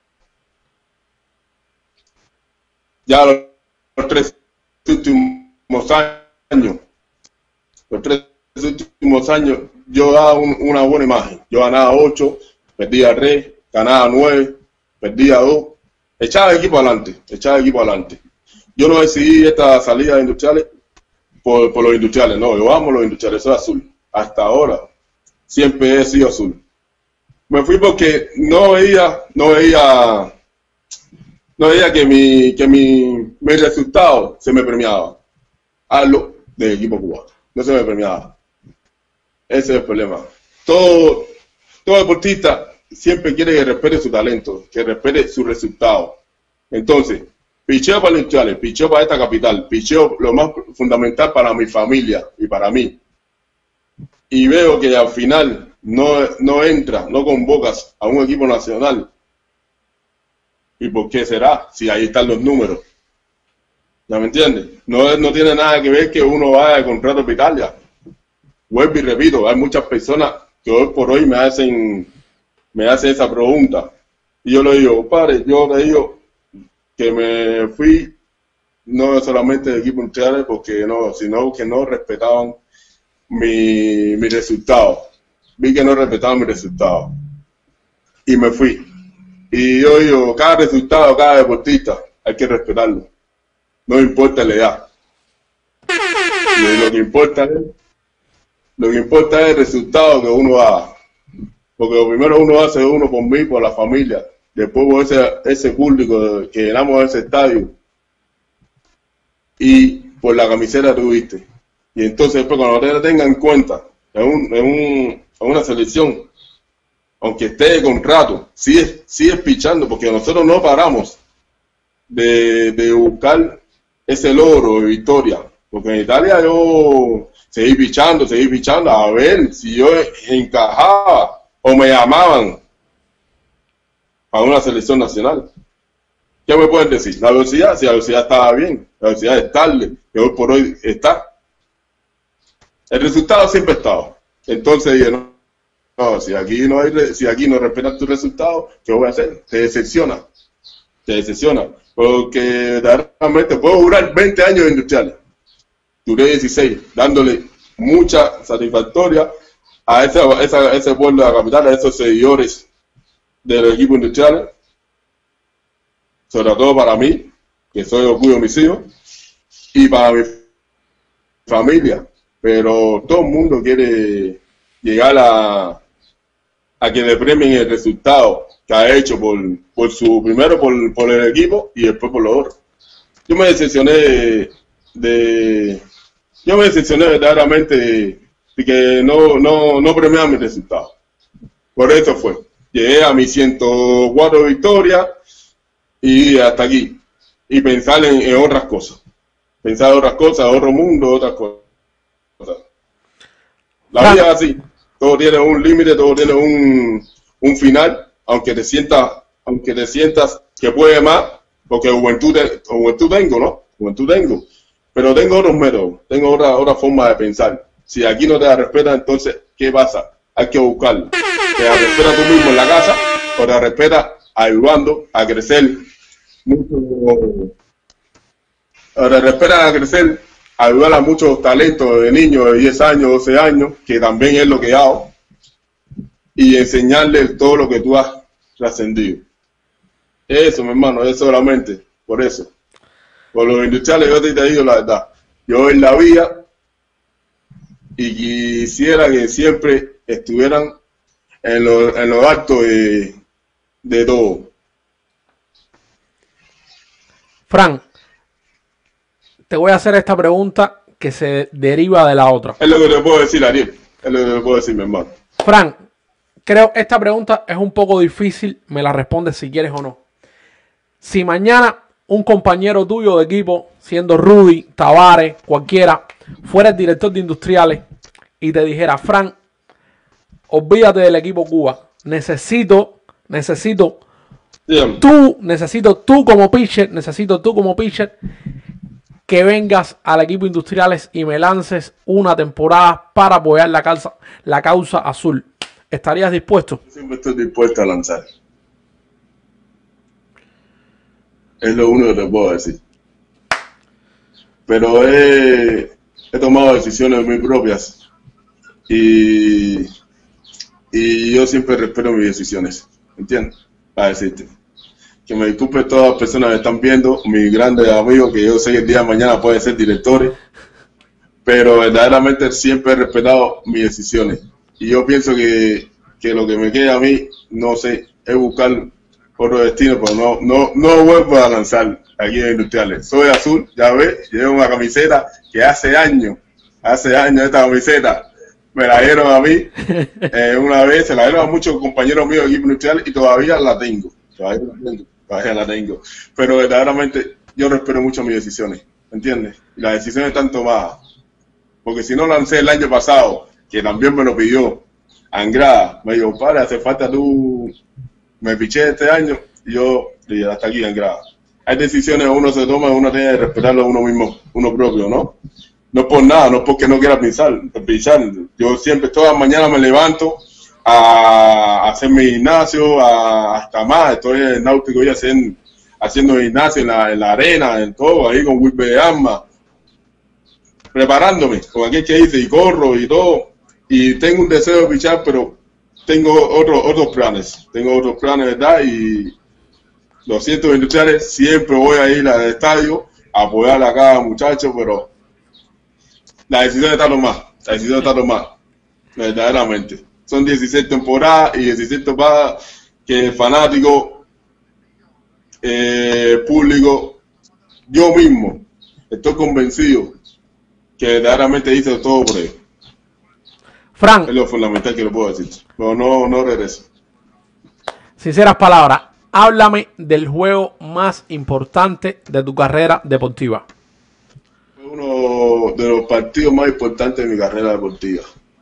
S3: Ya los, los tres últimos años, los tres últimos años, yo daba un, una buena imagen. Yo ganaba ocho, perdía tres, ganaba nueve, perdía dos, echaba el equipo adelante, echaba el equipo adelante. Yo no decidí esta salida de industriales por, por los industriales, no, yo amo los industriales, soy azul. Hasta ahora, siempre he sido azul. Me fui porque no veía, no veía, no veía que mi, que mi, mi resultado se me premiaba. Hazlo del equipo cubano, no se me premiaba. Ese es el problema. Todo, todo deportista siempre quiere que respete su talento, que respete su resultado. Entonces, picheo para los industriales, picheo para esta capital, picheo lo más fundamental para mi familia y para mí. Y veo que al final no, no entra, no convocas a un equipo nacional. ¿Y por qué será? Si ahí están los números. ¿Ya me entiendes? No, no tiene nada que ver que uno vaya de contrato para Italia. Vuelvo y repito, hay muchas personas que hoy por hoy me hacen, me hacen esa pregunta. Y yo le digo, padre, yo le digo que me fui no solamente de equipo industriales porque no, sino que no respetaban mi, mi resultado. Vi que no respetaban mi resultado. Y me fui. Y yo digo, cada resultado, cada deportista, hay que respetarlo. No importa la edad. Y lo que importa es Lo que importa es el resultado que uno haga. Porque lo primero uno hace uno por mí, por la familia. Después por ese, ese público que llenamos ese estadio. Y por la camiseta que tuviste. Y entonces después cuando te tengan en cuenta en, un, en, un, en una selección, aunque esté de contrato, sigues, sigues pichando, porque nosotros no paramos de, de buscar ese logro de victoria. Porque en Italia yo seguí pichando, seguí pichando, a ver si yo encajaba o me llamaban a una selección nacional. ¿Qué me pueden decir? La velocidad, si la velocidad estaba bien, la velocidad es tarde, que hoy por hoy está. El resultado siempre ha estado. Entonces dije, no, no, si aquí no hay, si aquí no respetas tu resultado, ¿qué voy a hacer? Te decepciona, te decepciona, porque realmente puedo durar veinte años de industriales. Duré dieciséis, dándole mucha satisfactoria a ese, esa, ese pueblo de la capital, a esos seguidores de los equipos industriales, sobre todo para mí, que soy orgullo de mis hijos, y para mi familia. Pero todo el mundo quiere llegar a, a que le premien el resultado que ha hecho por, por su, primero por, por el equipo y después por los otros. Yo me decepcioné de, de yo me decepcioné verdaderamente de, de que no, no, no premiaban mi resultado. Por eso fue. Llegué a mis ciento cuatro victorias y hasta aquí. Y pensar en, en otras cosas. Pensar en otras cosas, otro mundo, otras cosas. La vida es así. Todo tiene un límite, todo tiene un, un final, aunque te sientas, aunque te sientas que puede más, porque juventud, juventud tengo, ¿no? Juventud tengo. Pero tengo otros métodos, tengo otra, otra forma de pensar. Si aquí no te la respetan, entonces, ¿qué pasa? Hay que buscarlo. ¿Te la respetas tú mismo en la casa o te la respetas ayudando a crecer mucho? O te respetas a crecer, ayudar a muchos talentos de niños de diez años, doce años, que también es lo que hago, y enseñarles todo lo que tú has trascendido. Eso, mi hermano, es solamente por eso. Por los industriales, yo te, te digo la verdad. Yo en la vida y quisiera que siempre estuvieran en lo, en lo alto de, de todo.
S2: Fran, te voy a hacer esta pregunta que se deriva de la otra.
S3: Es lo que te puedo decir, Ariel. Es lo que te puedo decir, mi hermano.
S2: Fran, creo que esta pregunta es un poco difícil. Me la respondes si quieres o no. Si mañana un compañero tuyo de equipo, siendo Rudy, Tavares, cualquiera, fuera el director de Industriales y te dijera, Fran, olvídate del equipo Cuba. Necesito, necesito,
S3: Bien.
S2: tú, necesito tú como pitcher, necesito tú como pitcher que vengas al equipo Industriales y me lances una temporada para apoyar la causa, la causa azul. ¿Estarías dispuesto?
S3: Siempre estoy dispuesto a lanzar. Es lo único que te puedo decir. Pero he, he tomado decisiones muy propias y, y yo siempre respeto mis decisiones. ¿Entiendes? Para decirte. Que me disculpen todas las personas que están viendo, mis grandes amigos, que yo sé que el día de mañana pueden ser directores, pero verdaderamente siempre he respetado mis decisiones. Y yo pienso que, que lo que me queda a mí, no sé, es buscar otro destino, pero no, no, no vuelvo a lanzar aquí en Industriales. Soy azul, ya ves, llevo una camiseta que hace años, hace años esta camiseta, me la dieron a mí, eh, una vez, se la dieron a muchos compañeros míos de equipo Industrial y todavía la tengo, todavía la tengo. Todavía la tengo, pero verdaderamente yo respeto mucho mis decisiones, ¿entiendes? Y las decisiones están tomadas, porque si no lancé el año pasado, que también me lo pidió Angrada, me dijo, padre, hace falta tú, me piché este año, y yo dije, hasta aquí Angrada. Hay decisiones que uno se toma, uno tiene que respetarlo a uno mismo, uno propio, ¿no? No por nada, no porque no quiera pensar, pensar. Yo siempre, todas las mañanas me levanto a hacer mi gimnasio, a, hasta más, estoy en el náutico y haciendo, haciendo gimnasio en la, en la arena, en todo, ahí con Wilber de Arma, preparándome, con aquel que hice, y corro y todo, y tengo un deseo de pichar, pero tengo otro, otros planes, tengo otros planes, ¿verdad? Y los cientos Industriales, siempre voy a ir al estadio a apoyar a cada muchacho, pero la decisión está tomada, la decisión está tomada, verdaderamente. Son dieciséis temporadas y dieciséis temporadas que el fanático, eh, público, yo mismo, estoy convencido que verdaderamente hice todo por ello.
S2: Fran,
S3: es lo fundamental que lo puedo decir. Pero no, no regreso.
S2: Sinceras palabras, háblame del juego más importante de tu carrera deportiva.
S3: Fue uno de los partidos más importantes de mi carrera deportiva,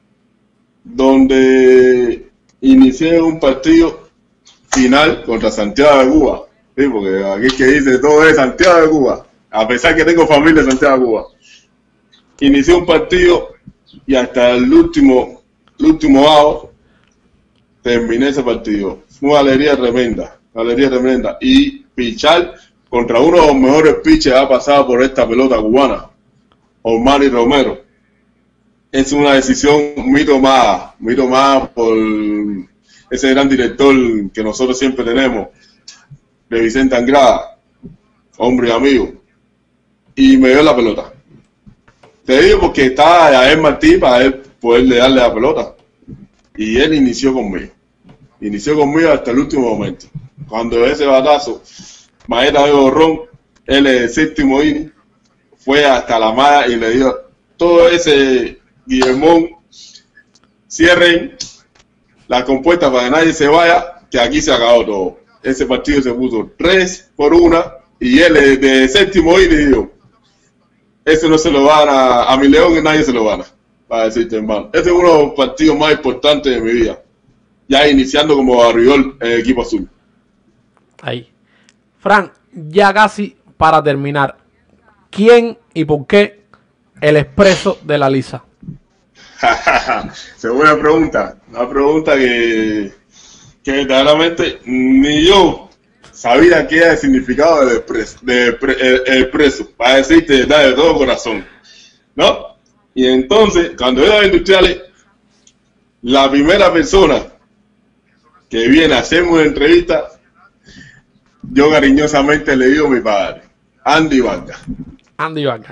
S3: donde inicié un partido final contra Santiago de Cuba, ¿sí? Porque aquí que dice todo es Santiago de Cuba, a pesar que tengo familia en Santiago de Cuba. Inicié un partido y hasta el último, el último out terminé ese partido. Fue una alegría tremenda, una alegría tremenda. Y pichar contra uno de los mejores pitchers que ha pasado por esta pelota cubana, Osmani Romero. Es una decisión muy tomada, muy tomada por ese gran director que nosotros siempre tenemos, de Vicente Angrada, hombre y amigo, y me dio la pelota. Te digo porque estaba Yael Martí para él poderle darle la pelota, y él inició conmigo, inició conmigo hasta el último momento. Cuando ese batazo, Maeta de Borrón, él el séptimo inning, fue hasta la malla y le dio todo ese Guillermón, cierren la compuesta para que nadie se vaya, que aquí se acabó todo. Ese partido se puso tres por una y él de, de séptimo y dijo, eso no se lo van a, a mi León y nadie se lo van a, para decirte, hermano. Ese es uno de los partidos más importantes de mi vida, ya iniciando como barridor en el equipo azul. Ahí.
S2: Fran, ya casi para terminar, ¿quién y por qué el expreso de la Lisa?
S3: Esa es buena pregunta, una pregunta que, que verdaderamente ni yo sabía qué era el significado del expreso, de, el, el expreso, para decirte de todo corazón, ¿no? Y entonces, cuando yo era de Industriales, la primera persona que viene a hacerme una entrevista, yo cariñosamente le digo a mi padre, Andy Vargas.
S2: Andy Vargas.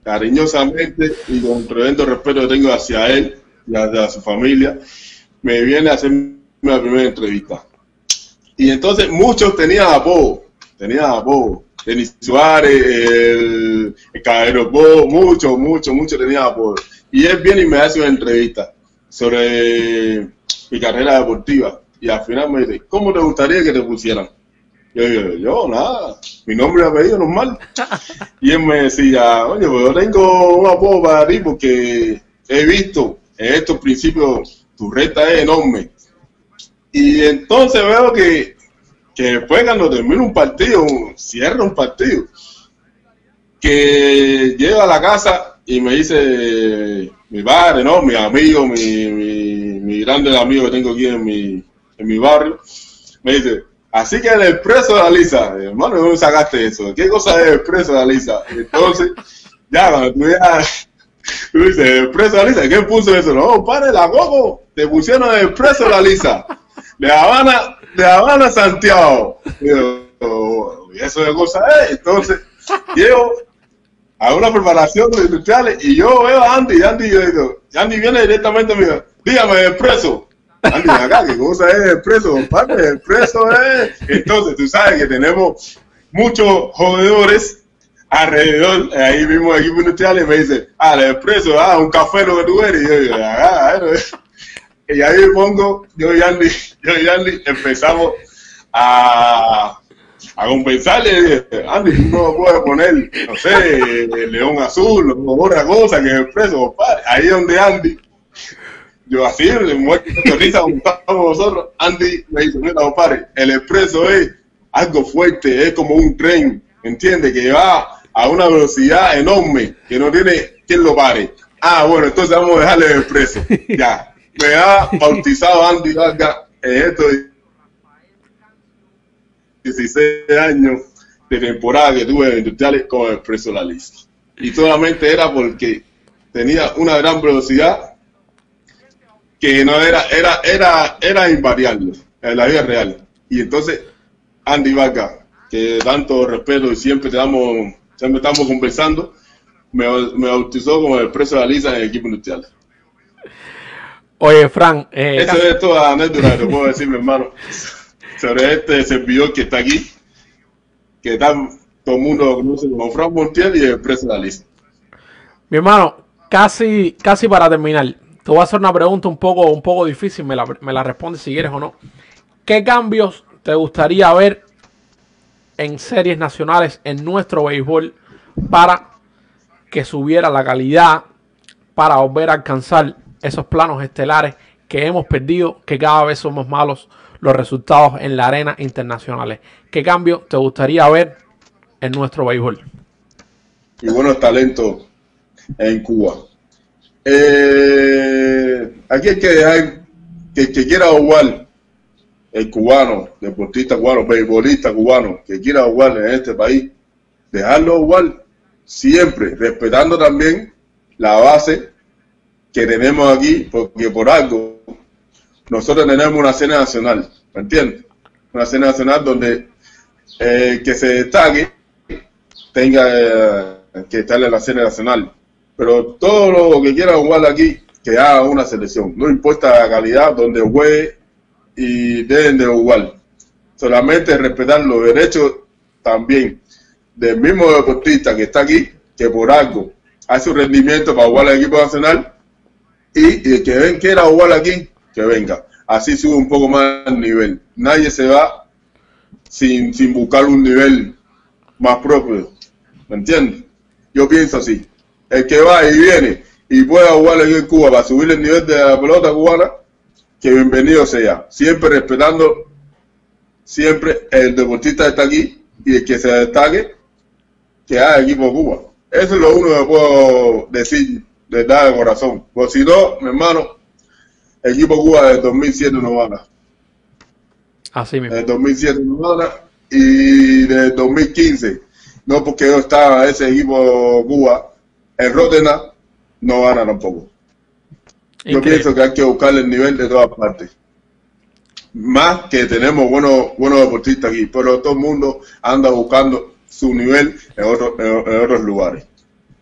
S3: cariñosamente y con tremendo respeto que tengo hacia él y hacia su familia, me viene a hacer la primera entrevista. Y entonces muchos tenían apodo, tenían apodo. Denis Suárez, el, el Caballero Bo, muchos, muchos, muchos tenían apodo. Y él viene y me hace una entrevista sobre mi carrera deportiva. Y al final me dice, ¿cómo te gustaría que te pusieran? Yo digo, yo, nada, mi nombre y apellido normal. Y él me decía, oye, pues yo tengo un apodo para ti porque he visto en estos principios tu recta es enorme. Y entonces veo que, que después cuando termina un partido, cierra un partido, que llega a la casa y me dice mi padre, ¿no? Mi amigo, mi, mi, mi grande amigo que tengo aquí en mi, en mi barrio, me dice, así que el expreso de Alisa, hermano, ¿dónde sacaste eso? ¿Qué cosa es el expreso de Alisa? Entonces, ya, cuando tú ya, tú dices, el expreso de Alisa, ¿qué puso eso? No, padre, la Coco, te pusieron el expreso de Alisa, de Habana, de Habana a Santiago. Y yo, oh, ¿y eso de cosa es? Entonces, llego a una preparación de industriales y yo veo a Andy, y Andy, yo digo, Andy viene directamente y me dice, dígame, el expreso. Andy, acá, ¿qué cosa es el expreso, compadre? El expreso es... Entonces, tú sabes que tenemos muchos jodedores alrededor, ahí mismo equipo industrial, y me dice, ah, el expreso, ah, un café lo que tú eres. Y yo digo, ah, bueno. Y ahí me pongo, yo y Andy, yo y Andy empezamos a, a compensarle. Y dije, Andy, tú no puedes poner, no sé, el león azul o otra cosa que es expreso, compadre. Ahí donde Andy, yo así, muerto de risa, como estamos nosotros, Andy me dice, mira, compadre, el expreso es algo fuerte, es como un tren, ¿entiendes? Que va a una velocidad enorme, que no tiene quien lo pare. Ah, bueno, entonces vamos a dejarle el expreso. Ya. Me ha bautizado Andy Vargas en estos dieciséis años de temporada que tuve en Industriales con el Expreso La Lisa. Y solamente era porque tenía una gran velocidad que no era, era, era, era invariable en la vida real. Y entonces Andy Vargas, que tanto respeto y siempre estamos, siempre estamos conversando, me, me bautizó como el Expreso La Lisa en el equipo industrial.
S2: Oye, Fran, eh,
S3: eso es toda anécdota que puedo decir, mi hermano, sobre este servidor que está aquí, que está, todo el mundo lo conoce como Fran Montiel y el Expreso La Lisa.
S2: Mi hermano, casi, casi para terminar, te voy a hacer una pregunta un poco, un poco difícil, me la, me la respondes si quieres o no. ¿Qué cambios te gustaría ver en series nacionales en nuestro béisbol para que subiera la calidad, para volver a alcanzar esos planos estelares que hemos perdido, que cada vez somos malos los resultados en la arena internacionales? ¿Qué cambio te gustaría ver en nuestro béisbol?
S3: Y buenos talentos en Cuba. Eh, aquí hay que dejar que el que quiera jugar, el cubano, deportista cubano, beisbolista cubano, que quiera jugar en este país, dejarlo jugar siempre, respetando también la base que tenemos aquí, porque por algo nosotros tenemos una escena nacional, ¿me entiendes? Una escena nacional donde eh, que se destaque tenga eh, que estar en la escena nacional, pero todo lo que quiera jugar aquí, que haga una selección, no importa la calidad, donde juegue y deben de jugar, solamente respetar los derechos también del mismo deportista que está aquí, que por algo hace un rendimiento para jugar al equipo nacional. Y, y el que ven quiera jugar aquí, que venga. Así sube un poco más el nivel. Nadie se va sin, sin buscar un nivel más propio. ¿Me entiendes? Yo pienso así. El que va y viene y pueda jugar aquí en Cuba para subir el nivel de la pelota cubana, que bienvenido sea. Siempre respetando, siempre el deportista está aquí y el que se destaque, que haga equipo de Cuba. Eso es lo único que puedo decir de verdad de corazón. Pues si no, mi hermano, el equipo Cuba desde dos mil siete no gana.
S2: Así mismo.
S3: Desde dos mil siete no gana y desde dos mil quince, no porque yo estaba ese equipo Cuba, en Rotterdam no gana tampoco. Yo Increíble. Pienso que hay que buscarle el nivel de todas partes. Más que tenemos buenos, buenos deportistas aquí, pero todo el mundo anda buscando su nivel en otros, en, en otros lugares.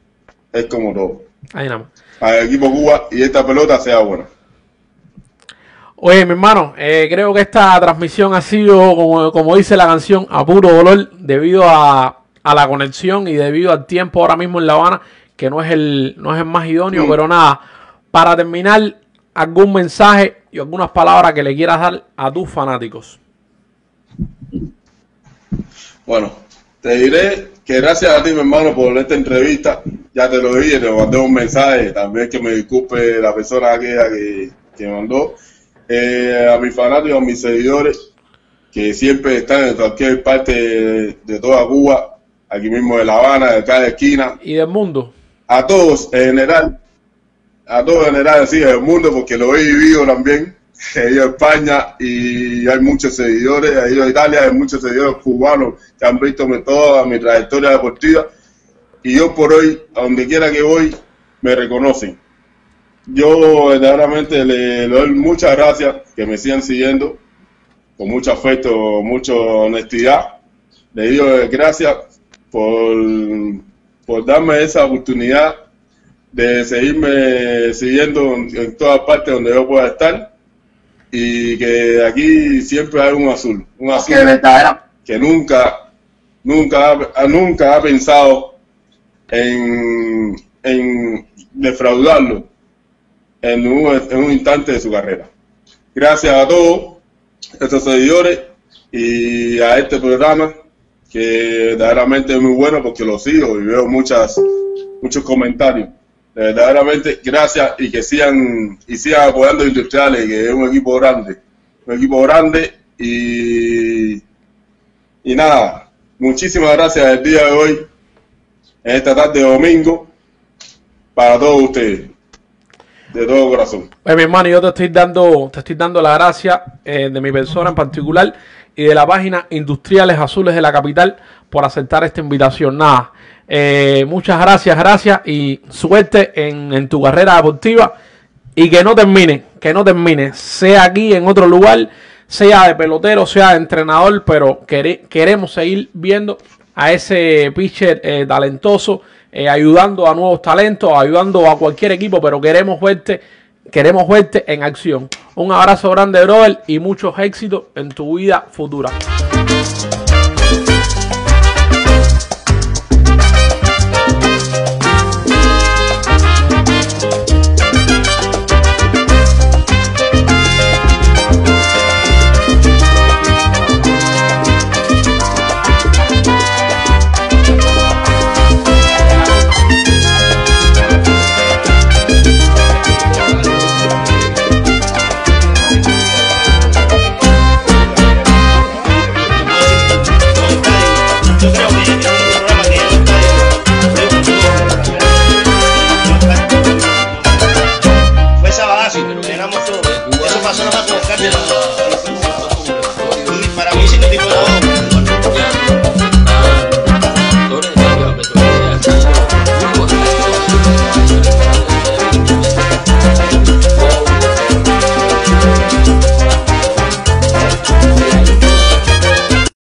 S3: es como todo.
S2: Ahí nada más.
S3: Al equipo Cuba y esta pelota sea buena.
S2: Oye, mi hermano, eh, creo que esta transmisión ha sido, como, como dice la canción, a puro dolor, debido a, a la conexión y debido al tiempo ahora mismo en La Habana, que no es el, no es el más idóneo, mm. pero nada, para terminar, algún mensaje y algunas palabras que le quieras dar a tus fanáticos.
S3: Bueno, te diré que gracias a ti, mi hermano, por esta entrevista. Ya te lo dije, te mandé un mensaje, también que me disculpe la persona aquella que, que mandó. Eh, a mis fanáticos, a mis seguidores, que siempre están en cualquier parte de, de toda Cuba, aquí mismo de La Habana, de cada esquina.
S2: Y del mundo.
S3: A todos en general, a todos en general, sí, del mundo, porque lo he vivido también. He ido a España y hay muchos seguidores, he ido a Italia, hay muchos seguidores cubanos que han visto mi, toda mi trayectoria deportiva. Y yo por hoy, a donde quiera que voy, me reconocen. Yo verdaderamente le, le doy muchas gracias, que me sigan siguiendo, con mucho afecto, mucha honestidad. Le digo gracias por, por darme esa oportunidad de seguirme siguiendo en, en todas partes donde yo pueda estar, y que aquí siempre hay un azul, un azul que nunca, nunca, nunca ha pensado en, en defraudarlo en un, en un instante de su carrera. Gracias a todos estos seguidores y a este programa, que verdaderamente es muy bueno porque lo sigo y veo muchas, muchos comentarios. Verdaderamente gracias, y que sigan y sigan apoyando Industriales, que es un equipo grande, un equipo grande y, y nada, muchísimas gracias el día de hoy, en esta tarde de domingo, para todos ustedes. De todo corazón.
S2: Pues mi hermano, yo te estoy dando, te estoy dando la gracia eh, de mi persona en particular y de la página Industriales Azules de la Capital por aceptar esta invitación. Nada, eh, muchas gracias, gracias y suerte en, en tu carrera deportiva, y que no termine, que no termine, sea aquí en otro lugar, sea de pelotero, sea de entrenador, pero quere, queremos seguir viendo a ese pitcher eh, talentoso, Eh, ayudando a nuevos talentos, ayudando a cualquier equipo, pero queremos verte, queremos verte en acción. Un abrazo grande, brother, y muchos éxitos en tu vida futura.